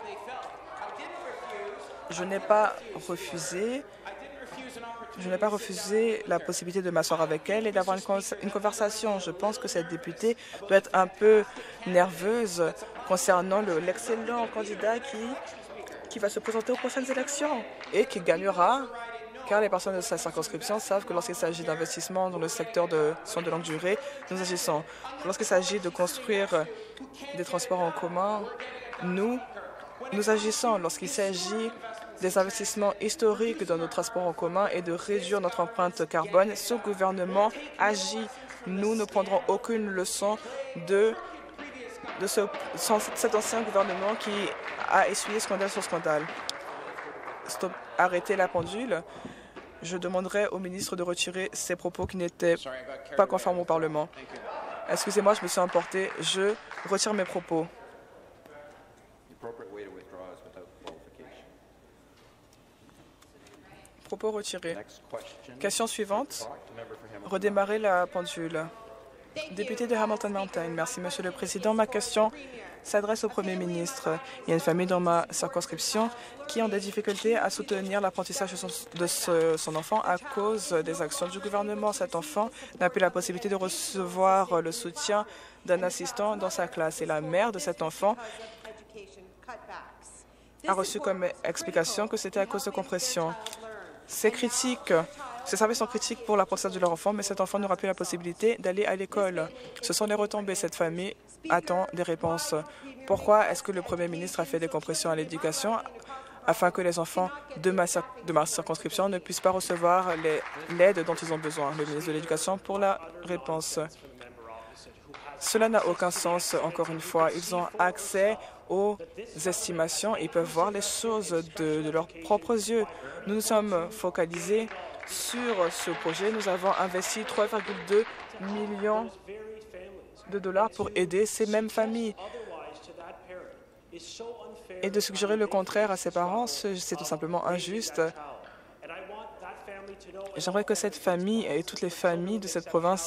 Je n'ai pas refusé la possibilité de m'asseoir avec elle et d'avoir une conversation. Je pense que cette députée doit être un peu nerveuse concernant l'excellent candidat qui va se présenter aux prochaines élections et qui gagnera, car les personnes de sa circonscription savent que lorsqu'il s'agit d'investissement dans le secteur de soins de longue durée, nous agissons. Lorsqu'il s'agit de construire des transports en commun, nous agissons. Lorsqu'il s'agit des investissements historiques dans nos transports en commun et de réduire notre empreinte carbone, ce gouvernement agit. Nous ne prendrons aucune leçon de cet ancien gouvernement qui a essuyé scandale sur scandale. Stop, arrêtez la pendule. Je demanderai au ministre de retirer ses propos qui n'étaient pas conformes au Parlement. Excusez-moi, je me suis emporté. Je retire mes propos. Propos retirés. Question suivante. Redémarrer la pendule. Député de Hamilton Mountain. Merci, Monsieur le Président. Ma question s'adresse au Premier ministre. Il y a une famille dans ma circonscription qui ont des difficultés à soutenir l'apprentissage de son enfant à cause des actions du gouvernement. Cet enfant n'a plus la possibilité de recevoir le soutien d'un assistant dans sa classe. Et la mère de cet enfant a reçu comme explication que c'était à cause de compression. Ces services sont critiques pour l'apprentissage de leur enfant, mais cet enfant n'aura plus la possibilité d'aller à l'école. Ce sont les retombées. Cette famille attend des réponses. Pourquoi est-ce que le Premier ministre a fait des compressions à l'éducation afin que les enfants de ma circonscription ne puissent pas recevoir l'aide dont ils ont besoin? Le ministre de l'Éducation pour la réponse. Cela n'a aucun sens, encore une fois. Ils ont accès aux estimations et ils peuvent voir les choses de leurs propres yeux. Nous nous sommes focalisés sur ce projet. Nous avons investi 3,2 millions de dollars pour aider ces mêmes familles. Et de suggérer le contraire à ses parents, c'est tout simplement injuste. J'aimerais que cette famille et toutes les familles de cette province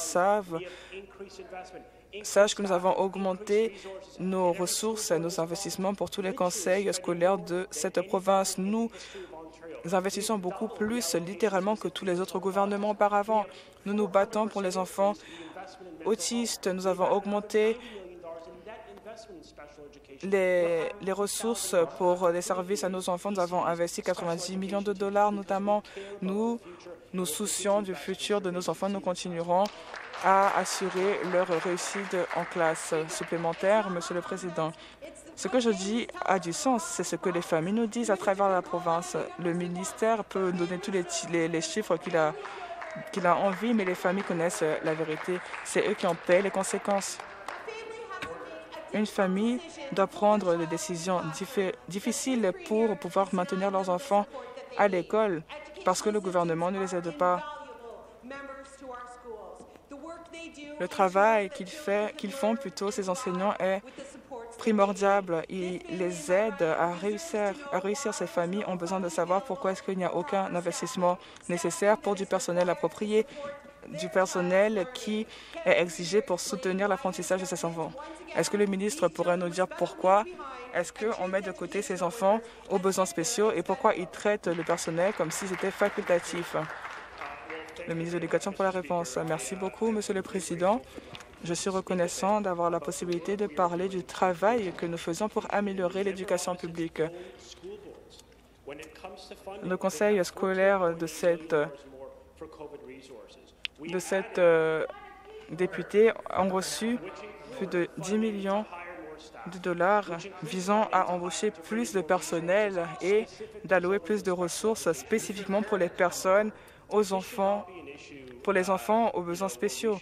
sachent que nous avons augmenté nos ressources et nos investissements pour tous les conseils scolaires de cette province. Nous investissons beaucoup plus, littéralement, que tous les autres gouvernements auparavant. Nous nous battons pour les enfants autistes. Nous avons augmenté les ressources pour les services à nos enfants. Nous avons investi 90 millions de dollars, notamment. Nous nous soucions du futur de nos enfants. Nous continuerons à assurer leur réussite en classe supplémentaire, Monsieur le Président. Ce que je dis a du sens, c'est ce que les familles nous disent à travers la province. Le ministère peut donner tous les chiffres qu'il a envie, mais les familles connaissent la vérité. C'est eux qui en paient les conséquences. Une famille doit prendre des décisions difficiles pour pouvoir maintenir leurs enfants à l'école parce que le gouvernement ne les aide pas. Le travail qu'ils font plutôt, ces enseignants, est primordial. Ils les aident à réussir. Ces familles ont besoin de savoir pourquoi est-ce qu'il n'y a aucun investissement nécessaire pour du personnel approprié, du personnel qui est exigé pour soutenir l'apprentissage de ces enfants. Est-ce que le ministre pourrait nous dire pourquoi est-ce qu'on met de côté ces enfants aux besoins spéciaux et pourquoi ils traitent le personnel comme si c'était facultatif? Le ministre de l'Éducation pour la réponse. Merci beaucoup, Monsieur le Président. Je suis reconnaissant d'avoir la possibilité de parler du travail que nous faisons pour améliorer l'éducation publique. Le conseil scolaire de cette députée ont reçu plus de 10 millions de dollars visant à embaucher plus de personnel et d'allouer plus de ressources spécifiquement pour les personnes, pour les enfants aux besoins spéciaux.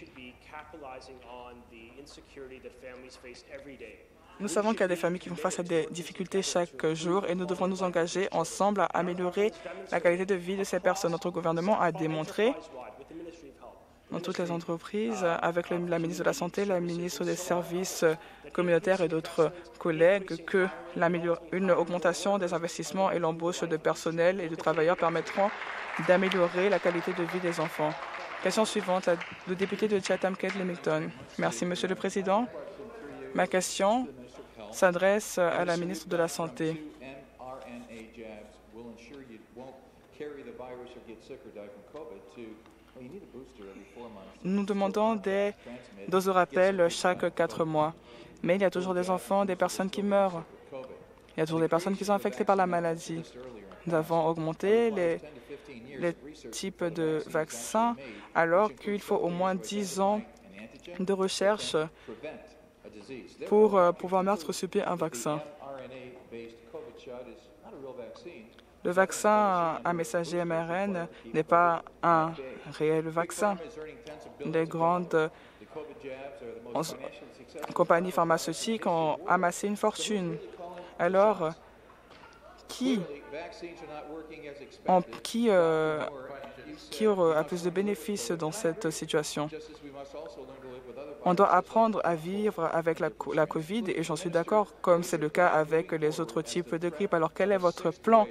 Nous savons qu'il y a des familles qui font face à des difficultés chaque jour et nous devons nous engager ensemble à améliorer la qualité de vie de ces personnes. Notre gouvernement a démontré dans toutes les entreprises, avec la ministre de la Santé, la ministre des Services communautaires et d'autres collègues, qu'une augmentation des investissements et l'embauche de personnel et de travailleurs permettront d'améliorer la qualité de vie des enfants. Question suivante, le député de Chatham-Kent-Leamington. Merci, Monsieur le Président. Ma question s'adresse à la ministre de la Santé. Nous demandons des doses de rappel chaque 4 mois, mais il y a toujours des enfants, des personnes qui meurent. Il y a toujours des personnes qui sont affectées par la maladie. Nous avons augmenté les types de vaccins alors qu'il faut au moins 10 ans de recherche pour pouvoir mettre sur pied un vaccin. Le vaccin à messager mRNA n'est pas un réel vaccin. Les grandes compagnies pharmaceutiques ont amassé une fortune. Alors, qui a plus de bénéfices dans cette situation? On doit apprendre à vivre avec la COVID et j'en suis d'accord, comme c'est le cas avec les autres types de grippe. Alors, quel est votre plan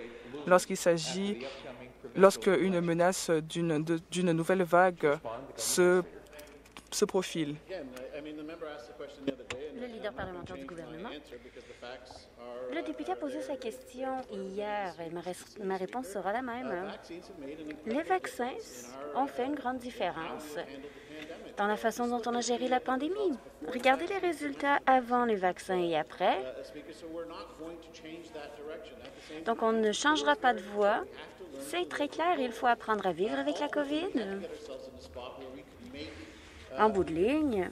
lorsqu'une menace d'une nouvelle vague se profile? Le leader parlementaire du gouvernement. Le député a posé sa question hier et ma réponse sera la même. Les vaccins ont fait une grande différence dans la façon dont on a géré la pandémie. Regardez les résultats avant les vaccins et après. Donc, on ne changera pas de voie. C'est très clair, il faut apprendre à vivre avec la COVID. En bout de ligne,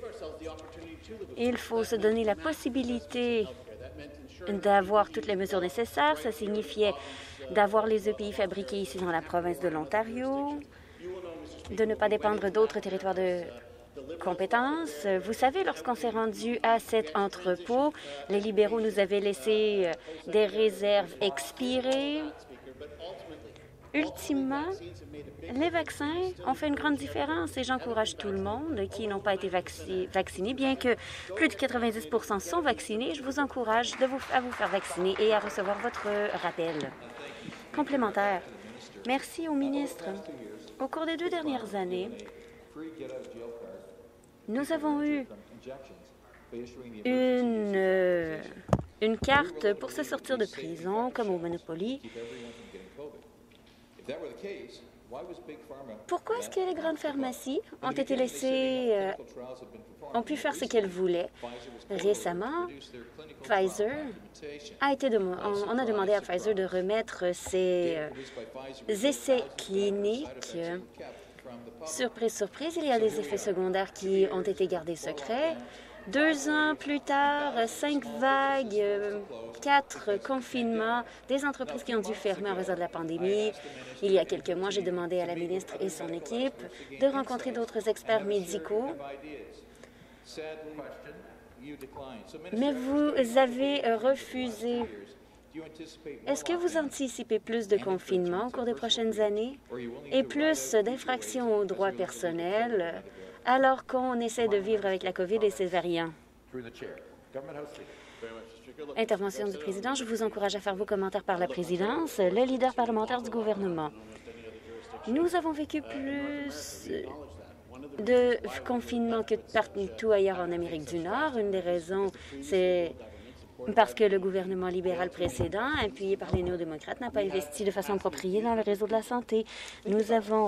il faut se donner la possibilité d'avoir toutes les mesures nécessaires. Ça signifiait d'avoir les EPI fabriqués ici dans la province de l'Ontario, de ne pas dépendre d'autres territoires de compétences. Vous savez, lorsqu'on s'est rendu à cet entrepôt, les libéraux nous avaient laissé des réserves expirées. Ultimement, les vaccins ont fait une grande différence et j'encourage tout le monde qui n'ont pas été vaccinés, bien que plus de 90 % sont vaccinés. Je vous encourage à vous faire vacciner et à recevoir votre rappel. Complémentaire. Merci au ministre. Au cours des 2 dernières années, nous avons eu une carte pour se sortir de prison, comme au Monopoly. Pourquoi est-ce que les grandes pharmacies ont été laissées, ont pu faire ce qu'elles voulaient? Récemment, Pfizer on a demandé à Pfizer de remettre ses essais cliniques Surprise, surprise, il y a des effets secondaires qui ont été gardés secrets. 2 ans plus tard, 5 vagues, 4 confinements, des entreprises qui ont dû fermer en raison de la pandémie. Il y a quelques mois, j'ai demandé à la ministre et son équipe de rencontrer d'autres experts médicaux. Mais vous avez refusé. Est-ce que vous anticipez plus de confinement au cours des prochaines années et plus d'infractions aux droits personnels alors qu'on essaie de vivre avec la COVID et ses variants? Intervention du président. Je vous encourage à faire vos commentaires par la présidence. Le leader parlementaire du gouvernement. Nous avons vécu plus de confinement que partout ailleurs en Amérique du Nord. Une des raisons, c'est parce que le gouvernement libéral précédent, appuyé par les néo-démocrates, n'a pas investi de façon appropriée dans le réseau de la santé. Nous avons...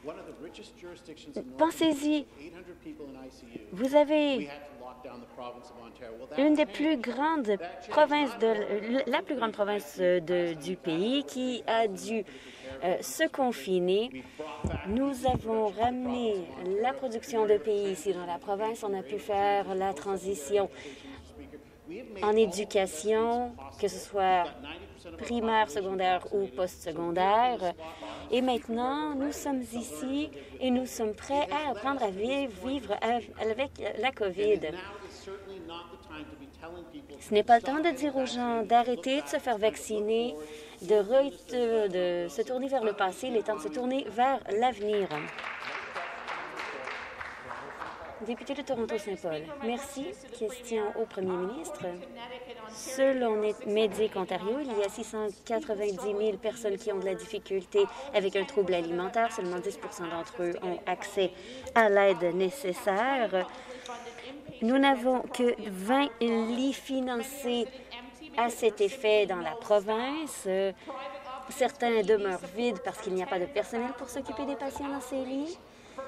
Pensez-y, vous avez une des plus grandes provinces, la plus grande province du pays qui a dû se confiner. Nous avons ramené la production de pays ici dans la province. On a pu faire la transition en éducation, que ce soit primaire, secondaire ou postsecondaire. Et maintenant, nous sommes ici et nous sommes prêts à apprendre à vivre avec la COVID. Ce n'est pas le temps de dire aux gens d'arrêter de se faire vacciner, de se tourner vers le passé. Il est temps de se tourner vers l'avenir. Député de Toronto-Saint-Paul. Merci. Question au premier ministre. Selon Medic Ontario, il y a 690 000 personnes qui ont de la difficulté avec un trouble alimentaire. Seulement 10 d'entre eux ont accès à l'aide nécessaire. Nous n'avons que 20 lits financés à cet effet dans la province. Certains demeurent vides parce qu'il n'y a pas de personnel pour s'occuper des patients dans ces lits.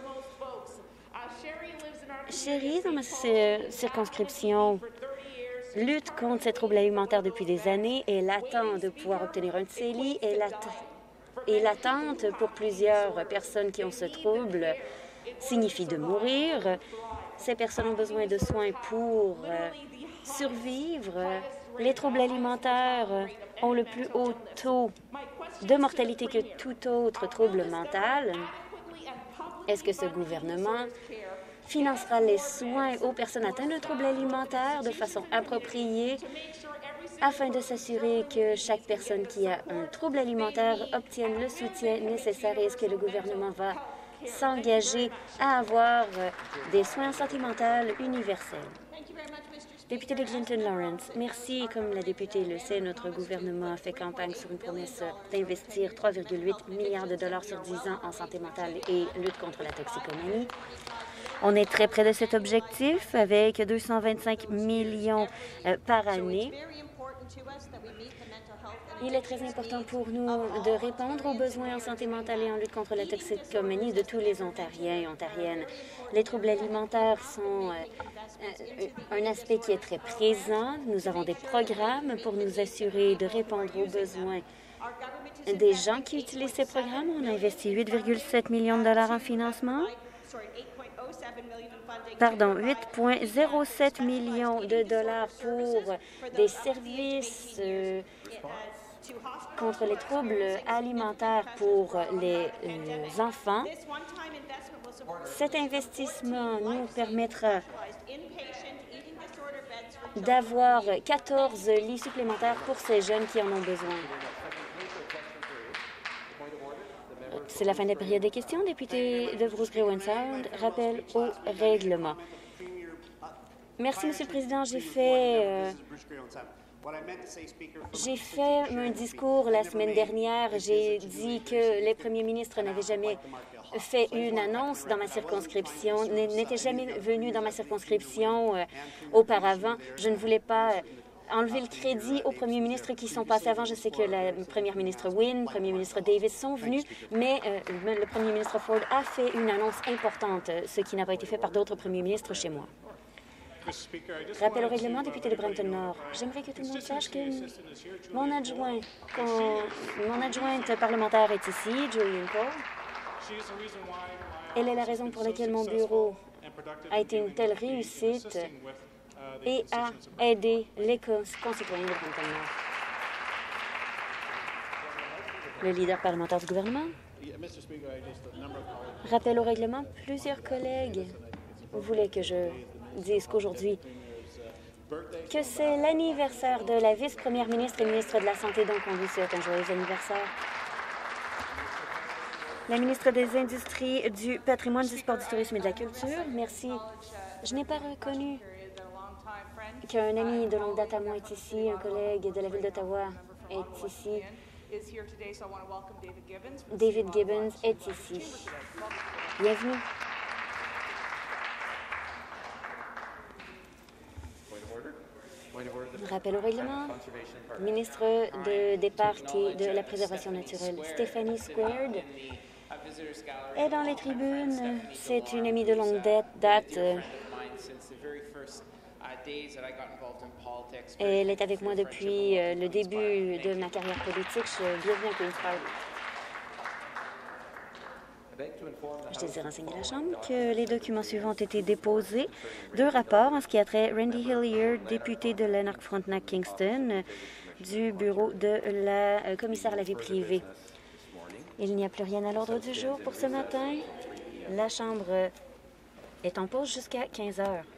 Chérie, dans ma circonscription, lutte contre ces troubles alimentaires depuis des années. Elle attend de pouvoir obtenir un de ces lits et l'attente pour plusieurs personnes qui ont ce trouble signifie de mourir. Ces personnes ont besoin de soins pour survivre. Les troubles alimentaires ont le plus haut taux de mortalité que tout autre trouble mental. Est-ce que ce gouvernement financera les soins aux personnes atteintes de troubles alimentaires de façon appropriée afin de s'assurer que chaque personne qui a un trouble alimentaire obtienne le soutien nécessaire? Est-ce que le gouvernement va s'engager à avoir des soins en santé mentale universels? Député de Clinton-Lawrence, merci. Comme la députée le sait, notre gouvernement a fait campagne sur une promesse d'investir 3,8 milliards de dollars sur 10 ans en santé mentale et lutte contre la toxicomanie. On est très près de cet objectif avec 225 millions par année. Il est très important pour nous de répondre aux besoins en santé mentale et en lutte contre la toxicomanie de tous les Ontariens et Ontariennes. Les troubles alimentaires sont un aspect qui est très présent. Nous avons des programmes pour nous assurer de répondre aux besoins des gens qui utilisent ces programmes. On a investi 8,7 millions de dollars en financement. 8,07 millions de dollars pour des services contre les troubles alimentaires pour les enfants. Cet investissement nous permettra d'avoir 14 lits supplémentaires pour ces jeunes qui en ont besoin. C'est la fin de la période des questions. Député de Bruce Grey Sound, rappel au règlement. Merci, Monsieur le Président. J'ai fait un discours la semaine dernière. J'ai dit que les premiers ministres n'avaient jamais fait une annonce dans ma circonscription, n'étaient jamais venus dans ma circonscription auparavant. Je ne voulais pas enlever le crédit aux premiers ministres qui sont passés avant. Je sais que la première ministre Wynne, le premier ministre Davis sont venus, mais le premier ministre Ford a fait une annonce importante, ce qui n'a pas été fait par d'autres premiers ministres chez moi. Rappel au règlement, député de Brampton-Nord. J'aimerais que tout le monde sache que mon adjointe parlementaire est ici, Julian Paul. Elle est la raison pour laquelle mon bureau a été une telle réussite et a aidé les concitoyens de Brampton-Nord. Le leader parlementaire du gouvernement. Rappel au règlement, plusieurs collègues voulaient que je dise qu'aujourd'hui, que c'est l'anniversaire de la vice-première ministre et ministre de la Santé, donc on lui souhaite un joyeux anniversaire. La ministre des Industries, du patrimoine, du sport, du tourisme et de la culture. Merci. Je n'ai pas reconnu qu'un ami de longue date à moi est ici, un collègue de la Ville d'Ottawa est ici. David Gibbons est ici. Bienvenue. Rappel au règlement. Ministre des Parcs et de la Préservation naturelle, Stephanie Squared, est dans les tribunes. C'est une amie de longue date. Elle est avec moi depuis le début de ma carrière politique. Bienvenue à Queen's Park. Je désire renseigner la Chambre que les documents suivants ont été déposés. 2 rapports en ce qui a trait Randy Hillier, député de Lanark-Frontenac-Kingston, du bureau de la commissaire à la vie privée. Il n'y a plus rien à l'ordre du jour pour ce matin. La Chambre est en pause jusqu'à 15 heures.